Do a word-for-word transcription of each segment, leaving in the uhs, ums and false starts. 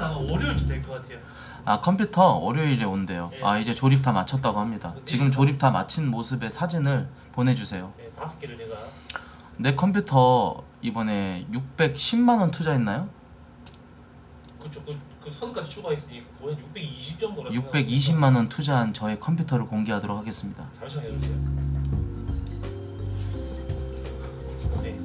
아마 월요일쯤 될 것 같아요. 아 컴퓨터 월요일에 온대요. 예. 아 이제 조립 다 마쳤다고 합니다. 지금 조립 다 마친 모습의 사진을 보내주세요. 네, 다섯 개를 제가. 내 컴퓨터 이번에 육백십만 원 투자했나요? 그쪽 그, 그 선까지 추가했으니 거의 육백이십 정도라. 육백이십만 원 투자한 저의 컴퓨터를 공개하도록 하겠습니다. 잠시만 해주세요. 네.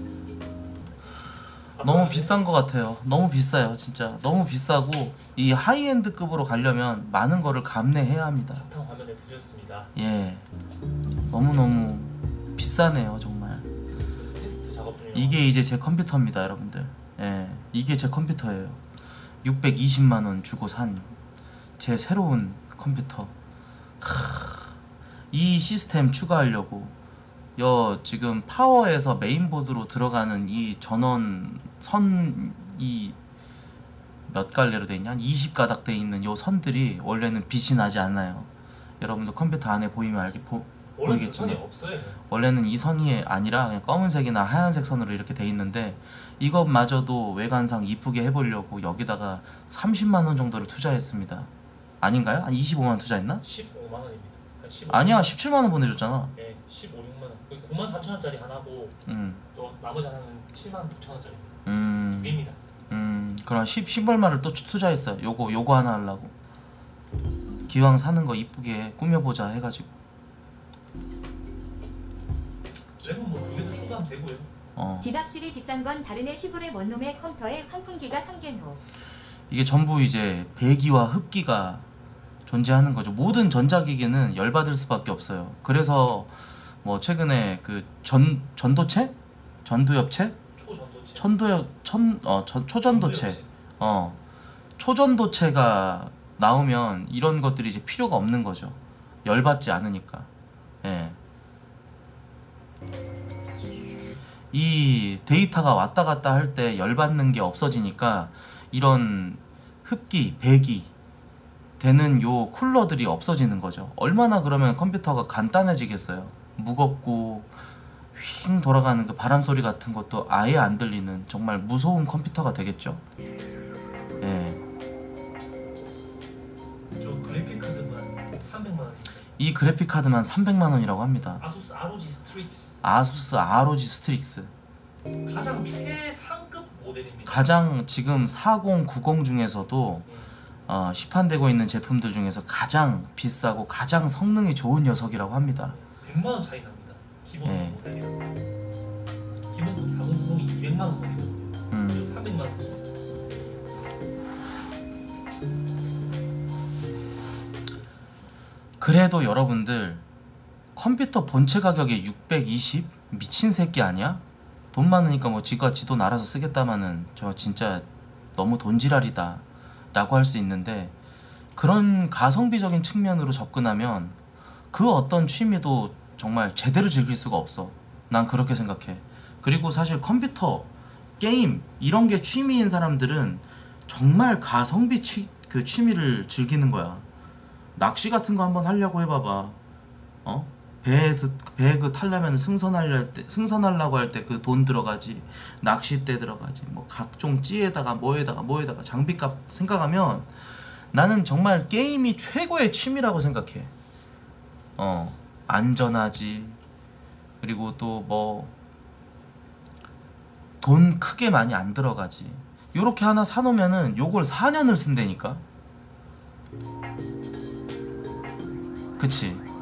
너무 비싼 것 같아요. 너무 비싸요 진짜. 너무 비싸고 이 하이엔드급으로 가려면 많은 거를 감내해야 합니다. 바탕 화면에 드렸습니다. 예, 너무너무 비싸네요 정말. 테스트 작업 중이라. 이게 이제 제 컴퓨터입니다 여러분들. 예, 이게 제 컴퓨터예요. 육백이십만 원 주고 산 제 새로운 컴퓨터. 하, 이 시스템 추가하려고 여 지금 파워에서 메인보드로 들어가는 이 전원 선이 몇 갈래로 돼 있냐? 한 이십 가닥 돼 있는 요 선들이 원래는 빛이 나지 않아요. 여러분들 컴퓨터 안에 보이면 알게 보, 원래 그 보이겠지만 선이 없어요. 원래는 이 선이 아니라 그냥 검은색이나 하얀색 선으로 이렇게 돼 있는데 이것마저도 외관상 이쁘게 해보려고 여기다가 삼십만 원 정도를 투자했습니다. 아닌가요? 한 이십오만 원 투자했나? 십오만 원입니다. 십오. 아니야 십칠만 원 보내줬잖아. 네, 십오, 육만 원. 구만 삼천 원짜리 하나고 음, 또 나머지 하나는 칠만 구천 원짜리. 음, 두 개입니다. 음, 그럼 십, 십 얼마를 또 투자했어. 요거 요거 하나 하려고. 기왕 사는 거 이쁘게 꾸며보자 해가지고. 랩은 뭐두 개 더 추가하면 되고요. 어. 집 확실히 비싼 건 다른 애 시골의 원놈의 컴퓨터에 환풍기가 삼개노. 이게 전부 이제 배기와 흡기가 존재하는 거죠. 모든 전자기기는 열받을 수밖에 없어요. 그래서 뭐 최근에 그 전 전도체, 전두엽체, 초전도체. 천도엽 천어 초전도체, 전도엽체. 어 초전도체가 나오면 이런 것들이 이제 필요가 없는 거죠. 열받지 않으니까. 예. 이 데이터가 왔다 갔다 할 때 열받는 게 없어지니까 이런 흡기, 배기 되는 요 쿨러들이 없어지는 거죠. 얼마나 그러면 컴퓨터가 간단해지겠어요. 무겁고 휙 돌아가는 그 바람 소리 같은 것도 아예 안 들리는 정말 무서운 컴퓨터가 되겠죠. 예. 저 그래픽 카드만 삼백만 원입니다. 이 그래픽 카드만 삼백만 원이라고 합니다. 아수스 알오지 스트릭스. 아수스 알오지 스트릭스. 가장 최상급 모델입니다. 가장 지금 사십 구십 중에서도 어, 시판되고 있는 제품들 중에서 가장 비싸고 가장 성능이 좋은 녀석이라고 합니다. 백만 원 차이 납니다. 기본 예. 모델이요. 기본 사공공이 이백만 원 선이고 음. 저 삼백만 원. 그래도 여러분들 컴퓨터 본체 가격에 육백이십? 미친 새끼 아니야? 돈 많으니까 뭐 지가 지 돈 알아서 쓰겠다마는 저 진짜 너무 돈지랄이다 라고 할 수 있는데 그런 가성비적인 측면으로 접근하면 그 어떤 취미도 정말 제대로 즐길 수가 없어. 난 그렇게 생각해. 그리고 사실 컴퓨터, 게임 이런 게 취미인 사람들은 정말 가성비 취, 그 취미를 즐기는 거야. 낚시 같은 거 한번 하려고 해봐봐. 어? 배, 배 그 타려면 승선하려 때, 승선하려고 할 때 그 돈 들어가지. 낚싯대 들어가지. 뭐 각종 찌에다가 뭐에다가 뭐에다가 장비값 생각하면 나는 정말 게임이 최고의 취미라고 생각해. 어, 안전하지. 그리고 또 뭐 돈 크게 많이 안 들어가지. 요렇게 하나 사놓으면은 요걸 사 년을 쓴다니까. 그치?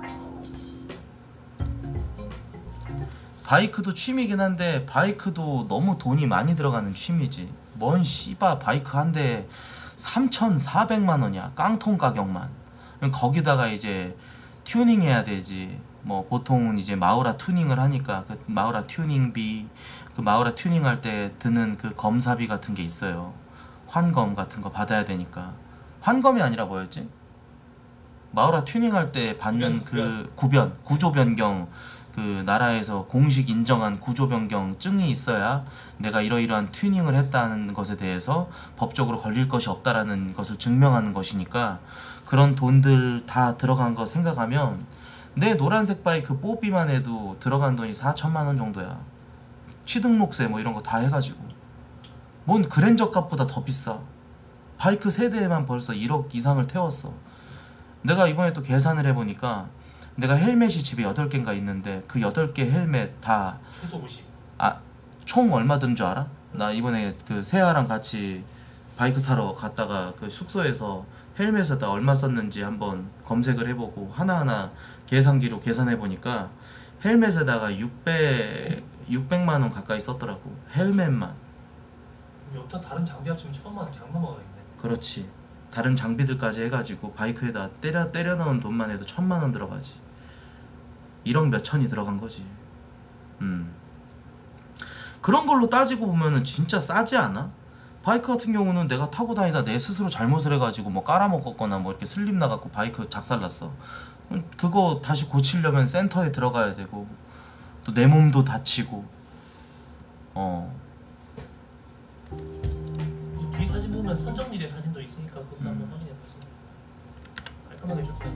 바이크도 취미긴 한데 바이크도 너무 돈이 많이 들어가는 취미지. 뭔 씨바 바이크 한 대에 삼천사백만 원이야. 깡통 가격만. 거기다가 이제 튜닝 해야 되지. 뭐 보통은 이제 마우라 튜닝을 하니까 그 마우라 튜닝비, 그 마우라 튜닝 할 때 드는 그 검사비 같은 게 있어요. 환검 같은 거 받아야 되니까. 환검이 아니라 뭐였지? 마우라 튜닝 할 때 받는 그 구변, 구조 변경, 그 나라에서 공식 인정한 구조 변경 증이 있어야 내가 이러이러한 튜닝을 했다는 것에 대해서 법적으로 걸릴 것이 없다라는 것을 증명하는 것이니까 그런 돈들 다 들어간 거 생각하면 내 노란색 바이크 뽀삐만 해도 들어간 돈이 사천만 원 정도야. 취등록세 뭐 이런 거 다 해가지고 뭔 그랜저 값보다 더 비싸. 바이크 세 대에만 벌써 일억 이상을 태웠어. 내가 이번에 또 계산을 해보니까 내가 헬멧이 집에 여덟 개인가 있는데 그 여덟 개 헬멧 다 최소 오십. 아, 총 얼마 든 줄 알아? 나 이번에 그 세아랑 같이 바이크 타러 갔다가 그 숙소에서 헬멧에다 얼마 썼는지 한번 검색을 해보고 하나하나 계산기로 계산해보니까 헬멧에다가 육백, 육백만 원 가까이 썼더라고. 헬멧만. 여타 다른 장비 합치면 천만 원 그냥 넘어가겠네. 그렇지. 다른 장비들까지 해가지고 바이크에다 때려, 때려 넣은 돈만 해도 천만 원 들어가지. 일억 몇천이 들어간 거지. 음. 그런 걸로 따지고 보면은 진짜 싸지 않아? 바이크 같은 경우는 내가 타고 다니다 내 스스로 잘못을 해가지고 뭐 깔아먹었거나 뭐 이렇게 슬립 나갖고 바이크 작살났어. 그거 다시 고치려면 센터에 들어가야 되고 또 내 몸도 다치고. 어. 뒤 사진 보면 선정리대 사진도 있으니까 그것도 음. 한번 확인해보세요. 깔끔하게 좋다.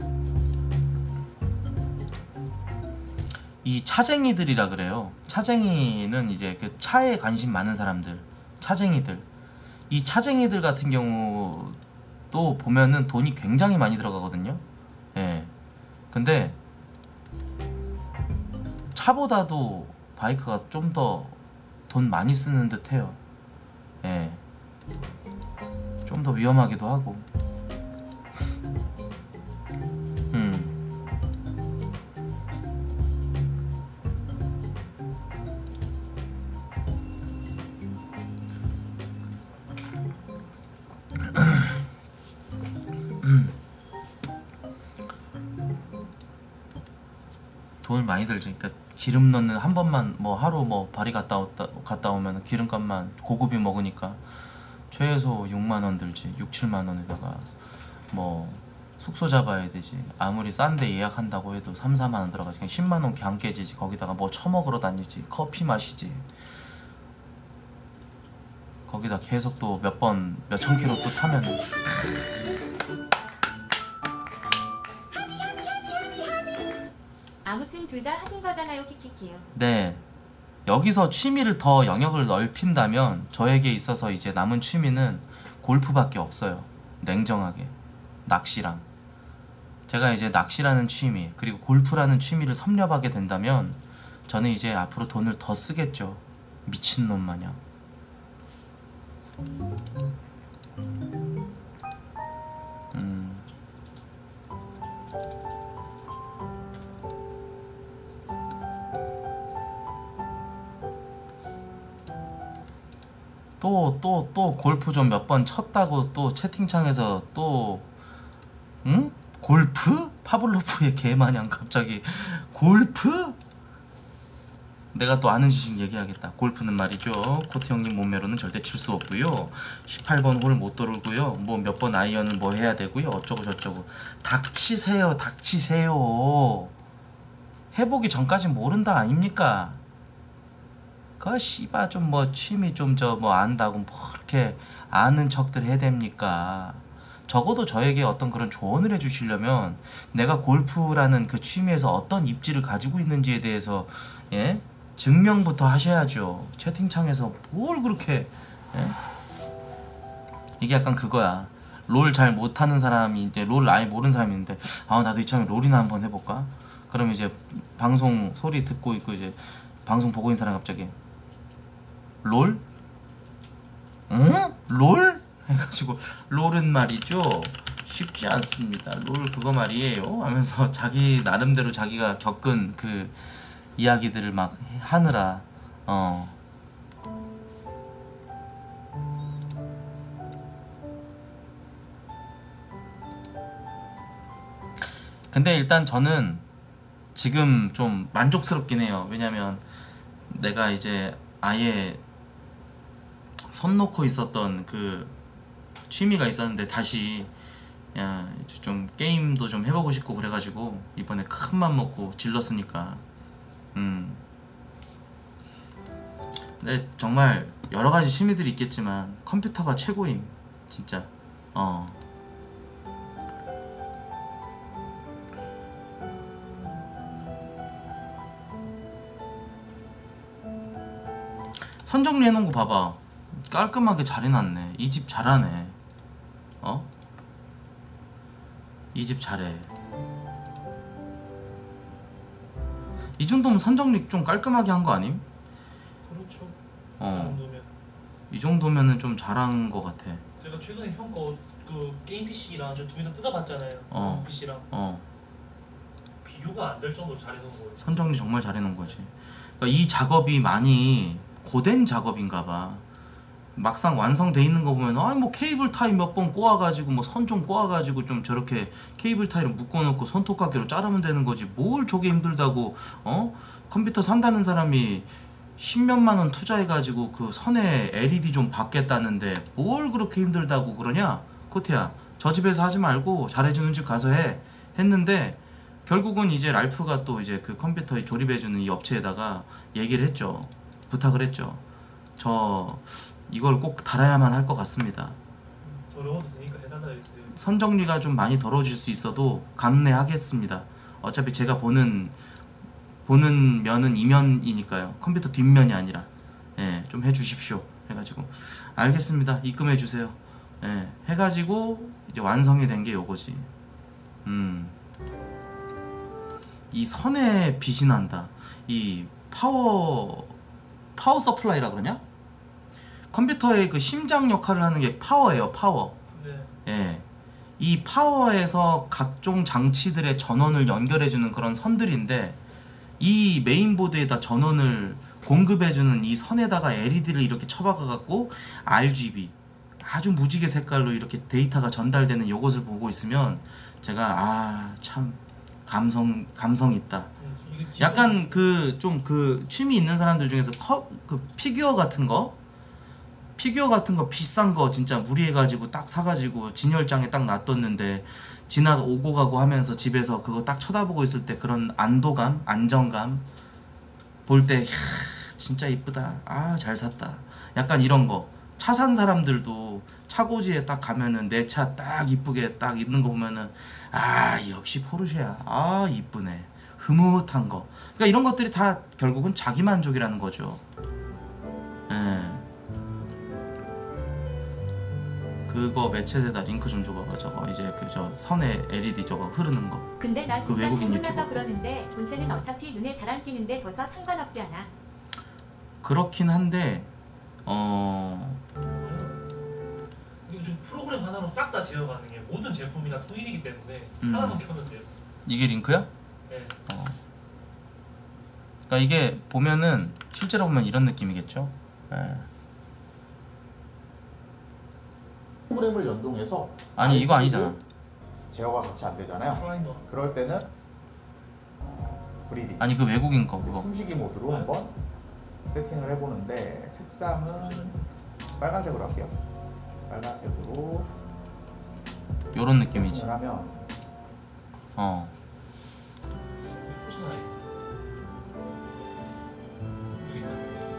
이 차쟁이들이라 그래요. 차쟁이는 이제 그 차에 관심 많은 사람들, 차쟁이들. 이 차쟁이들 같은 경우도 보면은 돈이 굉장히 많이 들어가거든요. 예. 근데 차보다도 바이크가 좀 더 돈 많이 쓰는 듯해요. 예. 좀 더 위험하기도 하고. 음. 돈을 많이 들지. 그러니까 기름 넣는 한 번만 뭐 하루 뭐 발이 갔다 왔다 갔다 오면 기름값만 고급이 먹으니까 최소 육만 원 들지. 육, 칠만 원에다가 뭐 숙소 잡아야 되지. 아무리 싼데 예약한다고 해도 삼, 사만 원 들어가지. 그냥 십만 원 그냥 깨지지. 거기다가 뭐 처먹으러 다니지. 커피 마시지. 거기다 계속 또 몇 번 몇천 킬로 또 타면 아무튼 둘 다 하신 거잖아요. 키키키요. 네. 여기서 취미를 더 영역을 넓힌다면 저에게 있어서 이제 남은 취미는 골프밖에 없어요. 냉정하게. 낚시랑. 제가 이제 낚시라는 취미 그리고 골프라는 취미를 섭렵하게 된다면 저는 이제 앞으로 돈을 더 쓰겠죠. 미친놈 마냥. 음. 또 또 또 골프 좀 몇 번 쳤다고 또 채팅창에서 또 응? 골프? 파블로프의 개마냥 갑자기 골프? 내가 또 아는 지식 얘기하겠다. 골프는 말이죠. 코트 형님 몸매로는 절대 칠 수 없고요. 십팔 번 홀 못 돌고요. 뭐 몇 번 아이언을 뭐 해야 되고요. 어쩌고 저쩌고. 닥치세요. 닥치세요. 해보기 전까진 모른다 아닙니까? 그 씨바 좀 뭐 취미 좀 저 뭐 안다고 뭐 그렇게 아는 척들 해댑니까? 적어도 저에게 어떤 그런 조언을 해주시려면 내가 골프라는 그 취미에서 어떤 입지를 가지고 있는지에 대해서 예? 증명부터 하셔야죠. 채팅창에서 뭘 그렇게 예? 이게 약간 그거야. 롤 잘 못하는 사람이 이제 롤 아예 모르는 사람이 있는데 아 나도 이참에 롤이나 한번 해볼까? 그럼 이제 방송 소리 듣고 있고 이제 방송 보고 있는 사람 갑자기 롤? 응? 롤? 해가지고 롤은 말이죠 쉽지 않습니다. 롤 그거 말이에요 하면서 자기 나름대로 자기가 겪은 그 이야기들을 막 하느라 어 근데 일단 저는 지금 좀 만족스럽긴 해요. 왜냐면 내가 이제 아예 손 놓고 있었던 그 취미가 있었는데 다시 야, 좀 게임도 좀 해보고 싶고 그래가지고 이번에 큰 맘 먹고 질렀으니까 음 근데 정말 여러가지 취미들이 있겠지만 컴퓨터가 최고임 진짜. 어 선정리 해놓은 거 봐봐. 깔끔하게 잘 해놨네. 이 집 잘하네. 어? 이 집 잘해. 이 정도면 선정리 좀 깔끔하게 한 거 아님? 그렇죠. 어. 그 정도면. 이 정도면은 좀 잘한 거 같아. 제가 최근에 형 거 그 게임 피씨랑 저 둘 다 뜯어봤잖아요. 어. 피씨랑 어. 비교가 안 될 정도로 잘해놓은 거예요. 선정리 정말 잘해놓은 거지. 그러니까 이 작업이 많이 고된 작업인가 봐. 막상 완성돼 있는 거 보면 아뭐 케이블 타이 몇 번 꼬아가지고 뭐 선 좀 꼬아가지고 좀 저렇게 케이블 타이를 묶어놓고 손톱깎이로 자르면 되는 거지 뭘 저게 힘들다고. 어? 컴퓨터 산다는 사람이 십몇만 원 투자해가지고 그 선에 엘이디 좀 받겠다는데 뭘 그렇게 힘들다고 그러냐? 코트야 저 집에서 하지 말고 잘해주는 집 가서 해 했는데 결국은 이제 랄프가 또 이제 그 컴퓨터에 조립해주는 이 업체에다가 얘기를 했죠. 부탁을 했죠. 저 이걸 꼭 달아야만 할 것 같습니다. 더러워도 되니까 해달라 했어요. 선정리가 좀 많이 더러워질 수 있어도 감내하겠습니다. 어차피 제가 보는 보는 면은 이면이니까요. 컴퓨터 뒷면이 아니라 예, 좀 해주십시오. 해가지고 알겠습니다. 입금해주세요. 예, 해가지고 이제 완성이 된 게 요거지. 음, 이 선에 빛이 난다. 이 파워 파워 서플라이라 그러냐? 컴퓨터의 그 심장 역할을 하는 게 파워예요. 파워. 네. 예, 이 파워에서 각종 장치들의 전원을 연결해주는 그런 선들인데 이 메인보드에다 전원을 공급해주는 이 선에다가 엘이디를 이렇게 쳐박아갖고 알지비 아주 무지개 색깔로 이렇게 데이터가 전달되는 요것을 보고 있으면 제가 아 참 감성 감성 있다. 음, 이게 기본- 약간 그 좀 그 취미 있는 사람들 중에서 컵 그 피규어 같은 거 피규어 같은 거 비싼 거 진짜 무리해가지고 딱 사가지고 진열장에 딱 놔뒀는데 지나 오고 가고 하면서 집에서 그거 딱 쳐다보고 있을 때 그런 안도감, 안정감 볼 때 진짜 이쁘다. 아 잘 샀다. 약간 이런 거. 차 산 사람들도 차고지에 딱 가면은 내 차 딱 이쁘게 딱 있는 거 보면은 아 역시 포르쉐야. 아 이쁘네. 흐뭇한 거. 그러니까 이런 것들이 다 결국은 자기 만족이라는 거죠. 예. 그거 매체에다 링크 좀 줘봐봐. 저거 이제 그 저 선에 엘이디 저거 흐르는 거. 근데 나 그 진짜 외국인 궁금해서 유튜버. 그러는데 본체는 어차피 눈에 잘 안 띄는데 벌써 상관없지 않아? 그렇긴 한데 어 이거 좀 프로그램 하나로 싹 다 제어가는 게 모든 제품이 다 통일이기 때문에 음. 하나만 켜면 돼요. 이게 링크야? 네. 어. 그러니까 이게 보면은 실제로 보면 이런 느낌이겠죠. 예. 프로그램을 연동해서 아니 이거 아니잖아. 제어가 같이 안 되잖아요. 프라이머. 그럴 때는 브리딩 아니 그 외국인 거 그거. 숨쉬기 모드로 한번 세팅을 해보는데 색상은 빨간색으로 할게요. 빨간색으로 요런 느낌이지. 세팅을 하면 어. 포천아이. 여기 있다.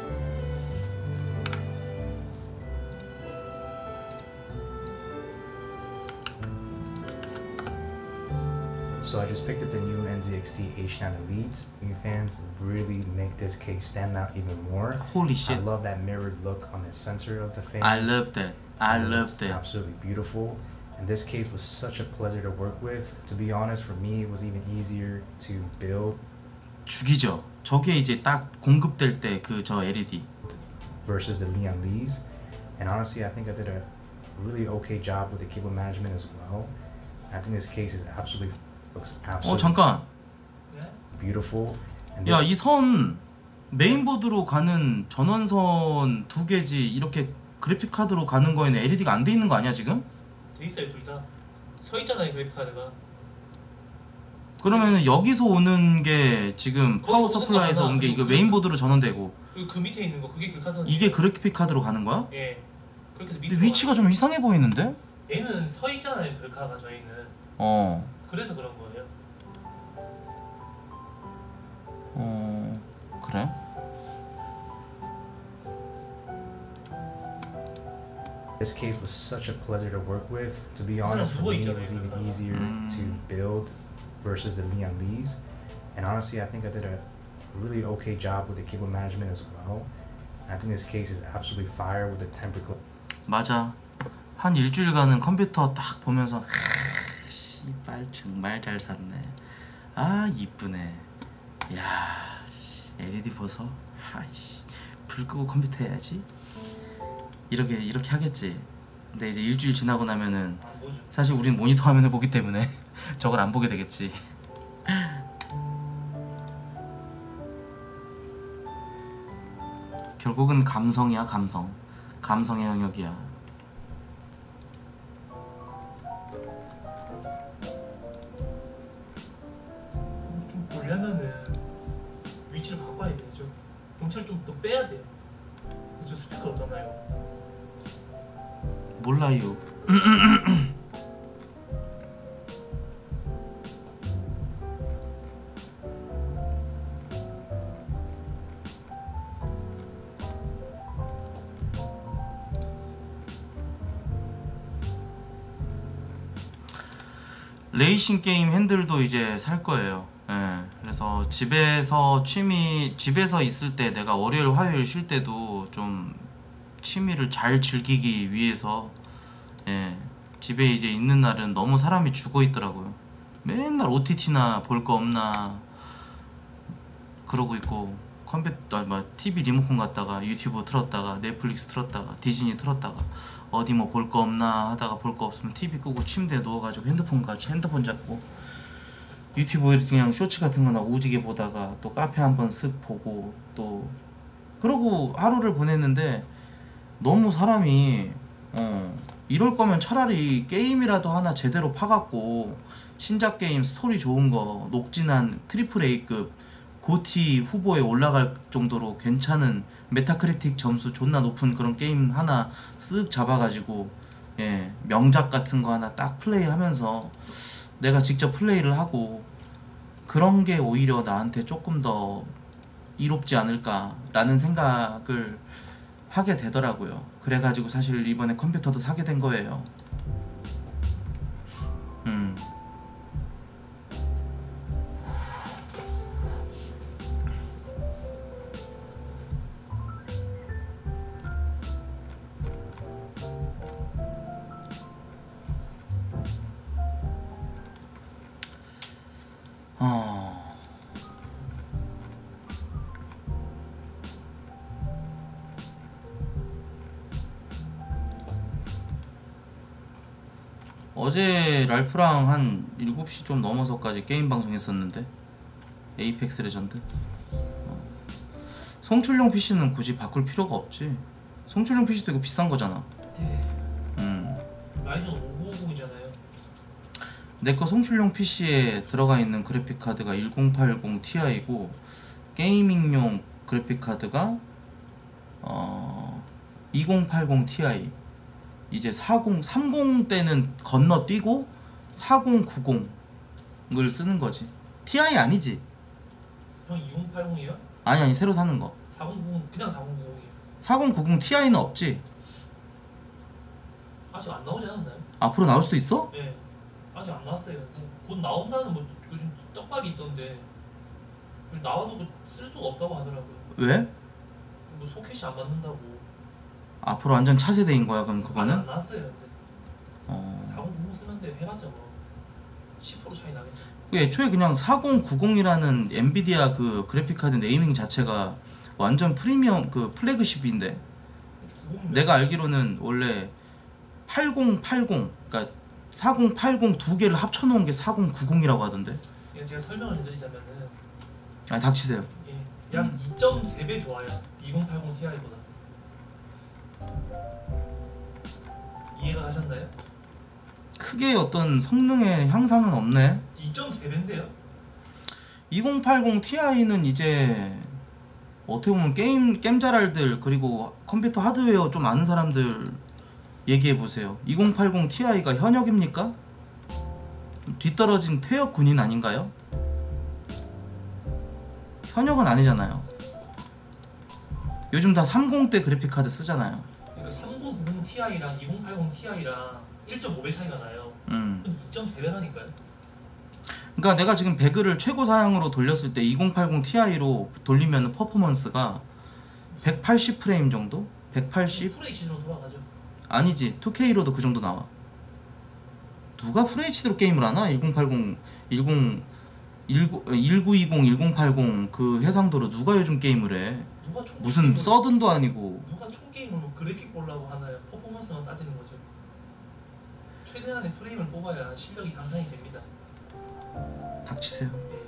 So I just picked up the new N Z X T H nine Elites. New fans really make this case stand out even more. Holy I shit. love that mirrored look on the center of the fans. I love that. I It love looks that. absolutely beautiful. And this case was such a pleasure to work with. To be honest, for me, it was even easier to build 죽이죠. 저게 이제 딱 공급될 때 그 저 엘이디. versus the Leon Lees. And honestly, I think I did a really okay job with the cable management as well. I think this case is absolutely looks 어 absolutely 잠깐. 네? beautiful. And 야 this, 이 선 메인보드로 가는 전원선 두 개지 이렇게 그래픽 카드로 가는 거에는 엘이디가 안 돼 있는 거 아니야 지금? 돼 있어요 둘 다. 서 있잖아요 그래픽 카드가. 그러면은 여기서 오는 게 지금 파워 거기서 오는 서플라이에서 거구나. 온 게 이거 그- 메인보드로 전원되고 그, 그 밑에 있는 거 그게 글카선. 이게 그래픽 카드로 가는 거야? 예. 그렇게 해서 근데 밑으로. 위치가 좀 이상해 보이는데? 얘는 서 있잖아요 글카가 저희는. 어. 그래서 그런 거예요. 어. 그래? This case was such a pleasure to work with. To be 사람 honest, for me, it 누워있잖아요, was even 그러니까. easier 음. to build versus the Leon Lees. And honestly, I think I did a really okay job with the cable management as well. I think this case is absolutely fire with the temper clip. 맞아. 한 일주일간은 컴퓨터 딱 보면서 하, 씨발 정말 잘 샀네. 아 이쁘네. 야 엘이디 보소. 아이씨 불 끄고 컴퓨터 해야지. 이렇게 이렇게 하겠지. 근데 이제 일주일 지나고 나면은 안 보죠. 사실 우린 모니터 화면을 보기 때문에 저걸 안 보게 되겠지. 결국은 감성이야 감성. 감성의 영역이야. 좀 보려면은 위치를 바꿔야 돼. 저 본체를 좀 더 빼야 돼요. 저 스피커 없잖아요. 몰라요. 레이싱 게임 핸들도 이제 살 거예요. 예. 그래서 집에서 취미 집에서 있을 때 내가 월요일 화요일 쉴 때도 좀 취미를 잘 즐기기 위해서 예. 집에 이제 있는 날은 너무 사람이 죽어 있더라고요. 맨날 오티티나 볼 거 없나 그러고 있고 컴퓨터 아, 뭐 티비 리모컨 갖다가 유튜브 틀었다가 넷플릭스 틀었다가 디즈니 틀었다가 어디 뭐 볼 거 없나 하다가 볼 거 없으면 티비 끄고 침대에 누워가지고 핸드폰 같이 핸드폰 잡고 유튜브에 그냥 쇼츠 같은 거나 오지게 보다가 또 카페 한번 쓱 보고 또 그러고 하루를 보냈는데 너무 사람이 어 이럴 거면 차라리 게임이라도 하나 제대로 파갖고 신작 게임 스토리 좋은 거 녹진한 트리플 A급 고티 후보에 올라갈 정도로 괜찮은 메타크리틱 점수 존나 높은 그런 게임 하나 쓱 잡아가지고 예 명작 같은 거 하나 딱 플레이하면서 내가 직접 플레이를 하고 그런 게 오히려 나한테 조금 더 이롭지 않을까라는 생각을 하게 되더라고요. 그래가지고 사실 이번에 컴퓨터도 사게 된 거예요. 음. 어... 어제 랄프랑 한 일곱 시 좀 넘어서까지 게임 방송했었는데 에이펙스 레전드. 어. 송출용 피씨는 굳이 바꿀 필요가 없지. 송출용 피씨도 이거 비싼 거잖아. 네. 음. 라이전 오백오십이잖아요. 내거 송출용 피씨에 들어가 있는 그래픽 카드가 천팔십 티아이고 게이밍용 그래픽 카드가 어 이천팔십 티아이. 이제 사십, 삼십 때는 건너뛰고 사십, 구십을 쓰는 거지. 티아이 아니지? 형 이천팔십이요? 아니 아니 새로 사는 거. 사백구십 그냥 사백구십이에요. 사십, 구십 티아이는 없지? 아직 안 나오지 않았나요? 앞으로 나올 수도 있어? 네. 아직 안 나왔어요. 근데 곧 나온다는 뭐 요즘 떡밥이 있던데 나와도 그 쓸 수가 없다고 하더라고요. 왜? 뭐 소켓이 안 맞는다고. 앞으로 완전 차세대인 거야 그럼 아직 그거는? 안 나왔어요. 근데 어... 사백구십 쓰면 돼. 해봤자 뭐 십 퍼센트 차이 나겠죠. 그 애초에 그냥 사십, 구십이라는 엔비디아 그 그래픽 카드 네이밍 자체가 완전 프리미엄 그 플래그십인데 내가 알기로는 원래 팔십, 팔십 그러니까 사십, 팔십 두 개를 합쳐놓은 게 사십, 구십이라고 하던데. 예, 제가 설명을 해드리자면은 아 닥치세요. 예, 약 이 점 삼 배 좋아요. 이천팔십 티아이보다. 이해가 가셨나요? 크게 어떤 성능의 향상은 없네. 이 점 삼 배인데요? 이천팔십 티아이는 이제 어떻게 보면 게임 게임잘알들 그리고 컴퓨터 하드웨어 좀 아는 사람들 얘기해 보세요. 이천팔십 티아이가 현역입니까? 뒤떨어진 퇴역 군인 아닌가요? 현역은 아니잖아요. 요즘 다 삼십 대 그래픽 카드 쓰잖아요. 그러니까 삼천구십 티아이랑 이천팔십 티아이랑 일 점 오 배 차이가 나요. 음. 이 점 삼 배라니까요. 그러니까 내가 지금 배그를 최고 사양으로 돌렸을 때 이천팔십 티아이로 돌리면 퍼포먼스가 백팔십 프레임 정도? 백팔십? 풀 에이치디로 돌아가죠. 아니지 투케이로도 그 정도 나와. 누가 풀에이치디로 게임을 하나? 천팔십, 십, 천구백이십, 천팔십 그 해상도로 누가 요즘 게임을 해? 누가 총 무슨 게임을- 서든도 아니고. 누가 총 게임을 뭐 그래픽 보려고 하나요? 퍼포먼스만 따지는 거죠. 최대한의 프레임을 뽑아야 실력이 향상이 됩니다. 닥치세요. 예.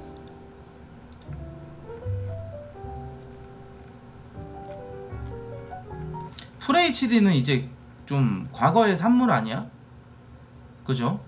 풀에이치디는 이제 좀 과거의 산물 아니야? 그죠?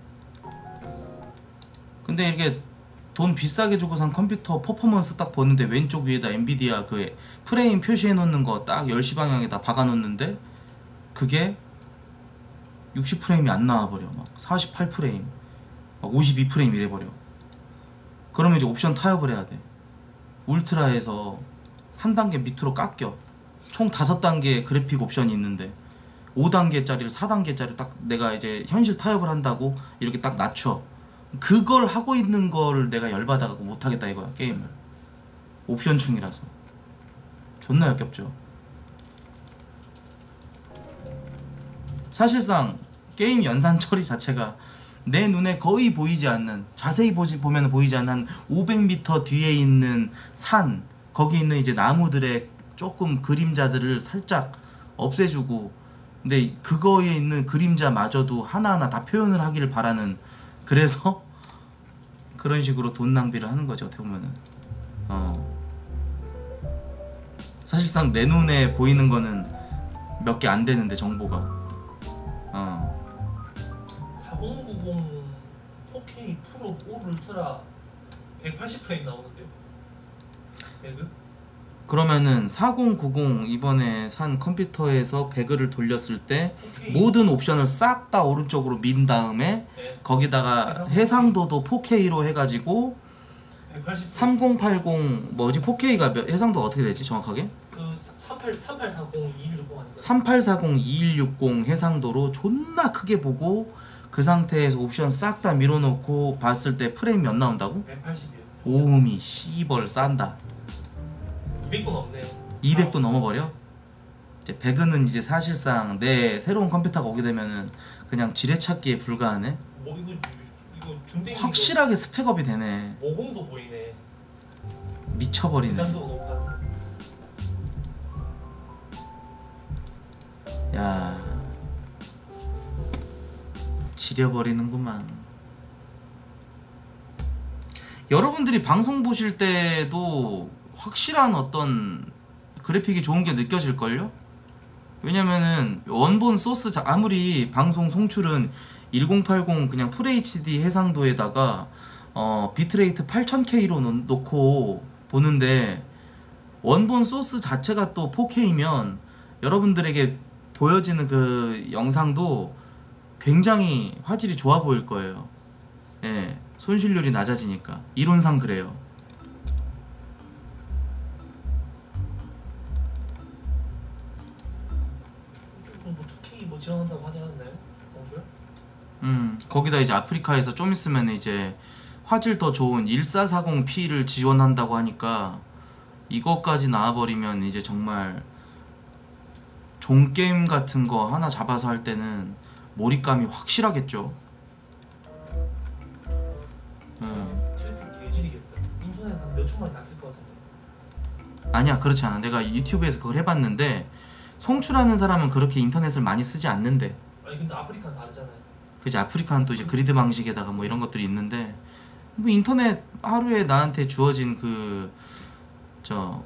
근데 이렇게 돈 비싸게 주고 산 컴퓨터 퍼포먼스 딱 보는데 왼쪽 위에다 엔비디아 그 프레임 표시해 놓는 거 딱 열 시 방향에다 박아 놓는데 그게 육십 프레임이 안 나와버려. 막 사십팔 프레임 막 오십이 프레임 이래버려. 그러면 이제 옵션 타협을 해야 돼. 울트라에서 한 단계 밑으로 깎여. 총 다섯 단계 그래픽 옵션이 있는데 오 단계짜리를 사 단계짜리 딱 내가 이제 현실 타협을 한다고 이렇게 딱 낮춰. 그걸 하고 있는 걸 내가 열받아가고 못하겠다 이거야 게임을. 옵션충이라서 존나 역겹죠. 사실상 게임 연산 처리 자체가 내 눈에 거의 보이지 않는, 자세히 보지 보면 보이지 않는 한 오백 미터 뒤에 있는 산, 거기 있는 이제 나무들의 조금 그림자들을 살짝 없애주고, 근데 그거에 있는 그림자마저도 하나하나 다 표현을 하기를 바라는, 그래서 그런 식으로 돈 낭비를 하는 거죠 어떻게 보면은. 어. 사실상 내 눈에 보이는 거는 몇 개 안 되는데 정보가. 어. 사천구십 포케이 프로 올 울트라 백팔십 프레임 나오는데요. 배그? 그러면은 사천구십 이번에 산 컴퓨터에서 배그를 돌렸을 때 포케이. 모든 옵션을 싹 다 오른쪽으로 민 다음에 네. 거기다가 해상도도 포케이로 해가지고 백팔십 삼천팔십 뭐지 포케이가 몇, 해상도가 어떻게 되지 정확하게? 그 삼팔 삼팔사공 이일육공 아닌가? 삼팔사공 이일육공 해상도로 존나 크게 보고 그 상태에서 옵션 싹 다 밀어놓고 봤을 때 프레임 몇 나온다고? 백팔십이요. 오음이 씨벌 싼다. 이백도 넘네. 이백도 넘어버려? 이제 배그는 이제 사실상 내 새로운 컴퓨터가 오게 되면은 그냥 지뢰찾기에 불과하네. 뭐 이거 이거 중대 확실하게 스펙업이 되네. 모공도 보이네. 미쳐버리네. 인상도가 높아서. 야, 지려버리는구만. 여러분들이 방송 보실 때도 확실한 어떤 그래픽이 좋은 게 느껴질걸요? 왜냐면은 원본 소스 자, 아무리 방송 송출은 천팔십 그냥 풀에이치디 해상도에다가 어 비트레이트 팔천 케이로 놓고 보는데 원본 소스 자체가 또 포케이면 여러분들에게 보여지는 그 영상도 굉장히 화질이 좋아 보일 거예요. 예, 손실률이 낮아지니까 이론상 그래요. 뭐 투케이 뭐 지원한다고 하지 않았나요? 성주야? 음, 거기다 이제 아프리카에서 좀 있으면 이제 화질 더 좋은 천사백사십 피를 지원한다고 하니까 이거까지 나와버리면 이제 정말 종게임 같은 거 하나 잡아서 할 때는 몰입감이 확실하겠죠. 음. 트래픽 개질이겠다. 인터넷 한 몇 초만에 다 쓸 것 같은데. 아니야, 그렇지 않아. 내가 유튜브에서 그걸 해봤는데 송출하는 사람은 그렇게 인터넷을 많이 쓰지 않는데. 아니 근데 아프리카는 다르잖아요. 그지, 아프리카는 또 이제 그리드 방식에다가 뭐 이런 것들이 있는데 뭐 인터넷 하루에 나한테 주어진 그 저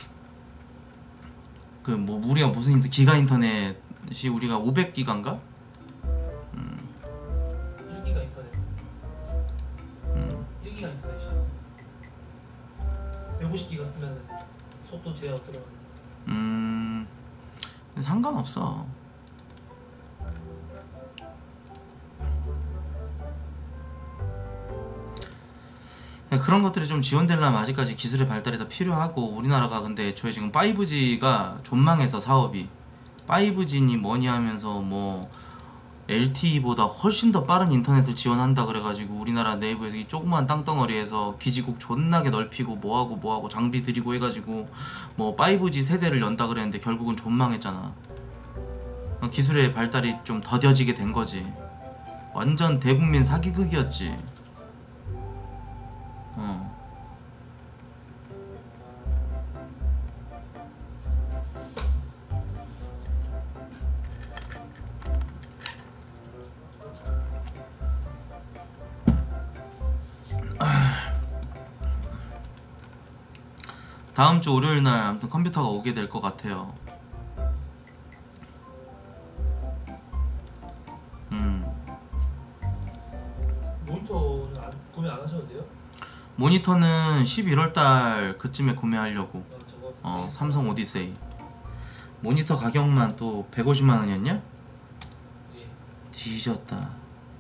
그 뭐 우리가 무슨 인터, 기가 인터넷이 우리가 오백 기가인가? 일 기가 인터넷. 음. 일 기가 인터넷이. 백오십 기가 쓰면은 속도 제어 들어가요. 음. 근데 상관없어. 그런 것들이 좀 지원되려면 아직까지 기술의 발달이 더 필요하고, 우리나라가 근데 애초에 지금 파이브지가 존망해서 사업이 파이브지니 뭐니 하면서 뭐 엘티이보다 훨씬 더 빠른 인터넷을 지원한다 그래가지고 우리나라 내부에서 이 조그만 땅덩어리에서 기지국 존나게 넓히고 뭐하고 뭐하고 장비 들이고 해가지고 뭐 파이브지 세대를 연다 그랬는데 결국은 존망했잖아. 어, 기술의 발달이 좀 더뎌지게 된 거지. 완전 대국민 사기극이었지. 어. 다음 주 월요일 날 아무튼 컴퓨터가 오게 될 것 같아요. 음. 모니터는 안, 구매 안 하셔도 돼요? 모니터는 십일월 달 그쯤에 구매하려고. 아, 저거 어, 세- 삼성 오디세이. 모니터 가격만 또 백오십만 원이었냐? 예. 뒤졌다.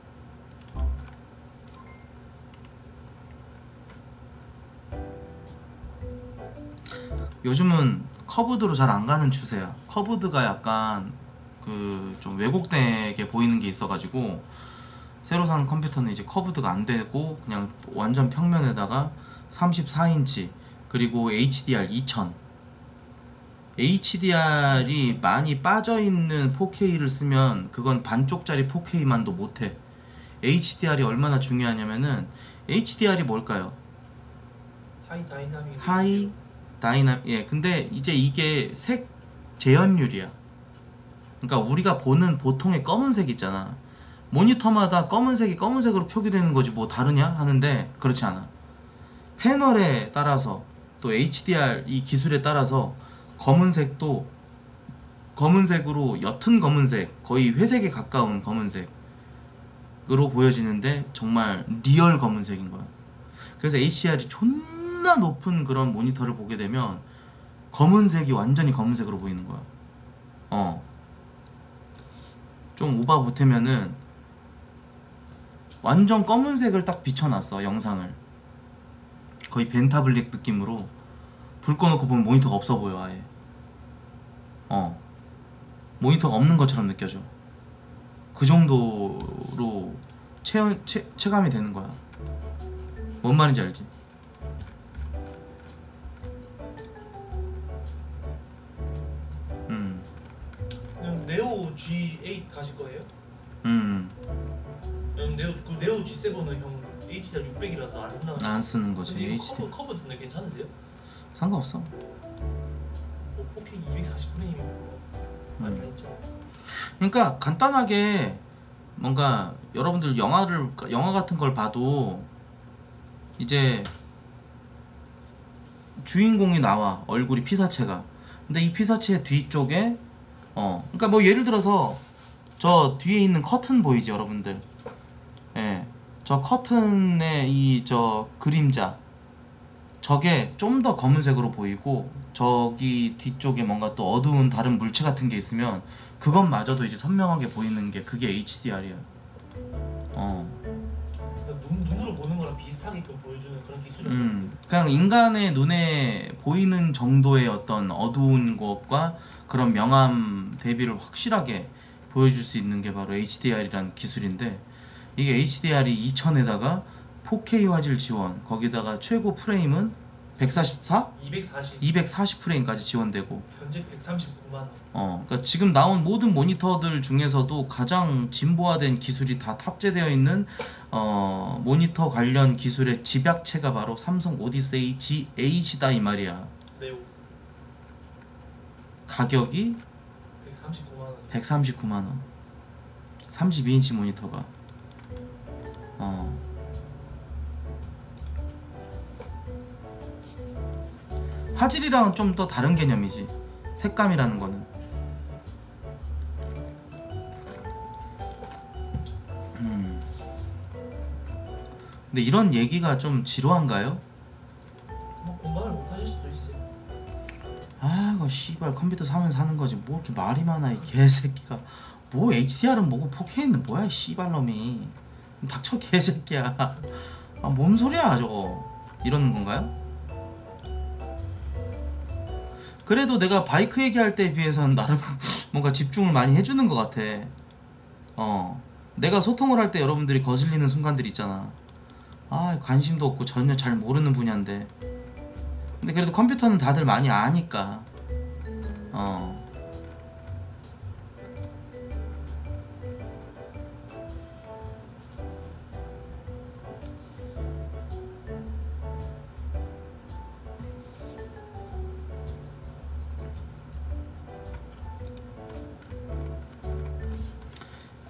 요즘은 커브드로 잘 안 가는 추세야. 커브드가 약간 그 좀 왜곡되게 보이는 게 있어가지고 새로 산 컴퓨터는 이제 커브드가 안 되고 그냥 완전 평면에다가 삼십사 인치 그리고 에이치디알 이천. 에이치디알이 많이 빠져있는 포케이를 쓰면 그건 반쪽짜리 포케이만도 못해. 에이치디알이 얼마나 중요하냐면은 에이치디알이 뭘까요? 하이 다이나믹 하이 다이나 예 근데 이제 이게 색 재현율이야. 그러니까 우리가 보는 보통의 검은색 있잖아. 모니터마다 검은색이 검은색으로 표기되는 거지 뭐 다르냐 하는데 그렇지 않아. 패널에 따라서 또 에이치디알 이 기술에 따라서 검은색도 검은색으로 옅은 검은색 거의 회색에 가까운 검은색으로 보여지는데 정말 리얼 검은색인 거야. 그래서 에이치디알이 존나 높은 그런 모니터를 보게 되면 검은색이 완전히 검은색으로 보이는 거야. 어. 좀 오바 보태면은 완전 검은색을 딱 비춰놨어 영상을. 거의 벤타블릭 느낌으로 불 꺼놓고 보면 모니터가 없어 보여 아예. 어. 모니터가 없는 것처럼 느껴져. 그 정도로 체, 체, 체감이 되는 거야. 뭔 말인지 알지? 음. 그냥 네오 지 에잇 가실 거예요? 음. 왜냐면 네오 그 네오 지 세븐은 형 에이치디알 육백이라서 안 쓴다고. 안 쓰는 거지. 근데 이거 에이치디. 커브 커브 때문에 괜찮으세요? 상관없어. 뭐 포케이 이백사십 프레임이면 뭐 많이 다 있죠. 그러니까 간단하게 뭔가 여러분들 영화를 영화 같은 걸 봐도 이제 주인공이 나와 얼굴이 피사체가. 근데 이 피사체 뒤쪽에 어 그러니까 뭐 예를 들어서 저 뒤에 있는 커튼 보이지 여러분들. 예. 저 커튼의 이 저 그림자 저게 좀 더 검은색으로 보이고 저기 뒤쪽에 뭔가 또 어두운 다른 물체 같은 게 있으면 그것마저도 이제 선명하게 보이는 게 그게 에이치디알이야. 어. 그러니까 눈 눈으로 보는 거랑 비슷하게끔 보여주는 그런 기술이. 음. 그냥 인간의 눈에 보이는 정도의 어떤 어두운 것과 그런 명암 대비를 확실하게 보여줄 수 있는 게 바로 에이치디알이라는 기술인데 이게 에이치디알이 이천에다가 포케이 화질 지원 거기다가 최고 프레임은 백사십사? 이백사십. 이백사십 프레임까지 지원되고 현재 백삼십구만 원. 어, 그러니까 지금 나온 모든 모니터들 중에서도 가장 진보화된 기술이 다 탑재되어 있는 어, 모니터 관련 기술의 집약체가 바로 삼성 오디세이 지 에이치다 이 말이야. 네오 가격이 백삼십구만 원. 백삼십구만 원. 삼십이 인치 모니터가. 어. 화질이랑은 좀 더 다른 개념이지. 색감이라는 거는. 음. 근데 이런 얘기가 좀 지루한가요? 뭐 공감을 못 하실 수도 있어요. 아, 그 씨발 컴퓨터 사면 사는 거지. 뭐 이렇게 말이 많아 이 개새끼가. 뭐 에이치디알은 뭐고 포케이는 뭐야 이 씨발놈이. 닥쳐 개새끼야. 아, 뭔 소리야 저거. 이러는 건가요? 그래도 내가 바이크 얘기할 때에 비해서는 나름 뭔가 집중을 많이 해주는 것 같아. 어, 내가 소통을 할 때 여러분들이 거슬리는 순간들이 있잖아. 아, 관심도 없고 전혀 잘 모르는 분야인데 근데 그래도 컴퓨터는 다들 많이 아니까. 어.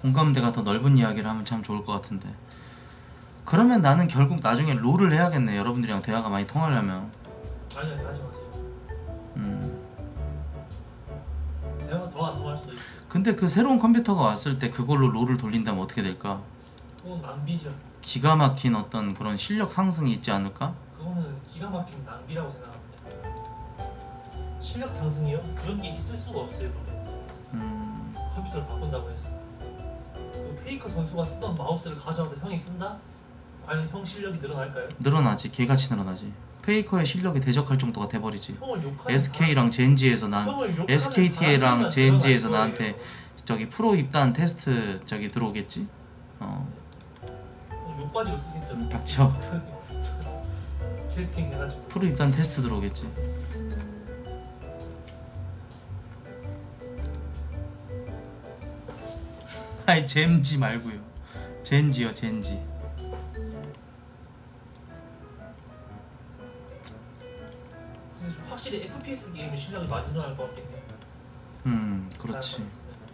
공감대가 더 넓은 이야기를 하면 참 좋을 것 같은데. 그러면 나는 결국 나중에 롤을 해야겠네. 여러분들이랑 대화가 많이 통하려면. 아니 아니 하지 마세요. 음. 대화가 더 안 통할 수도 있어요. 근데 그 새로운 컴퓨터가 왔을 때 그걸로 롤을 돌린다면 어떻게 될까? 그건 낭비죠. 기가 막힌 어떤 그런 실력 상승이 있지 않을까? 그거는 기가 막힌 낭비라고 생각합니다. 실력 상승이요? 그런 게 있을 수가 없어요. 그게. 음. 컴퓨터를 바꾼다고 해서 그 페이커 선수가 쓰던 마우스를 가져와서 형이 쓴다? 과연 형 실력이 늘어날까요? 늘어나지. 개같이 늘어나지. 페이커의 실력에 대적할 정도가 돼버리지. 형을 욕하는 에스케이랑 젠지에서 난 형을 욕하는 에스케이티랑 사람들만 젠지에서 들어갈 나한테 거예요. 저기 프로 입단 테스트 저기 들어오겠지? 어. 욕 빠지고 쓰겠죠. 닥쳐. 캐스팅 해가지고. 프로 입단 테스트 들어오겠지. 아이 젠지 말고요. 젠지요 젠지. 근데 확실히 에프피에스 게임은 실력이 많이 늘어날 것 같긴 해요. 음 그렇지.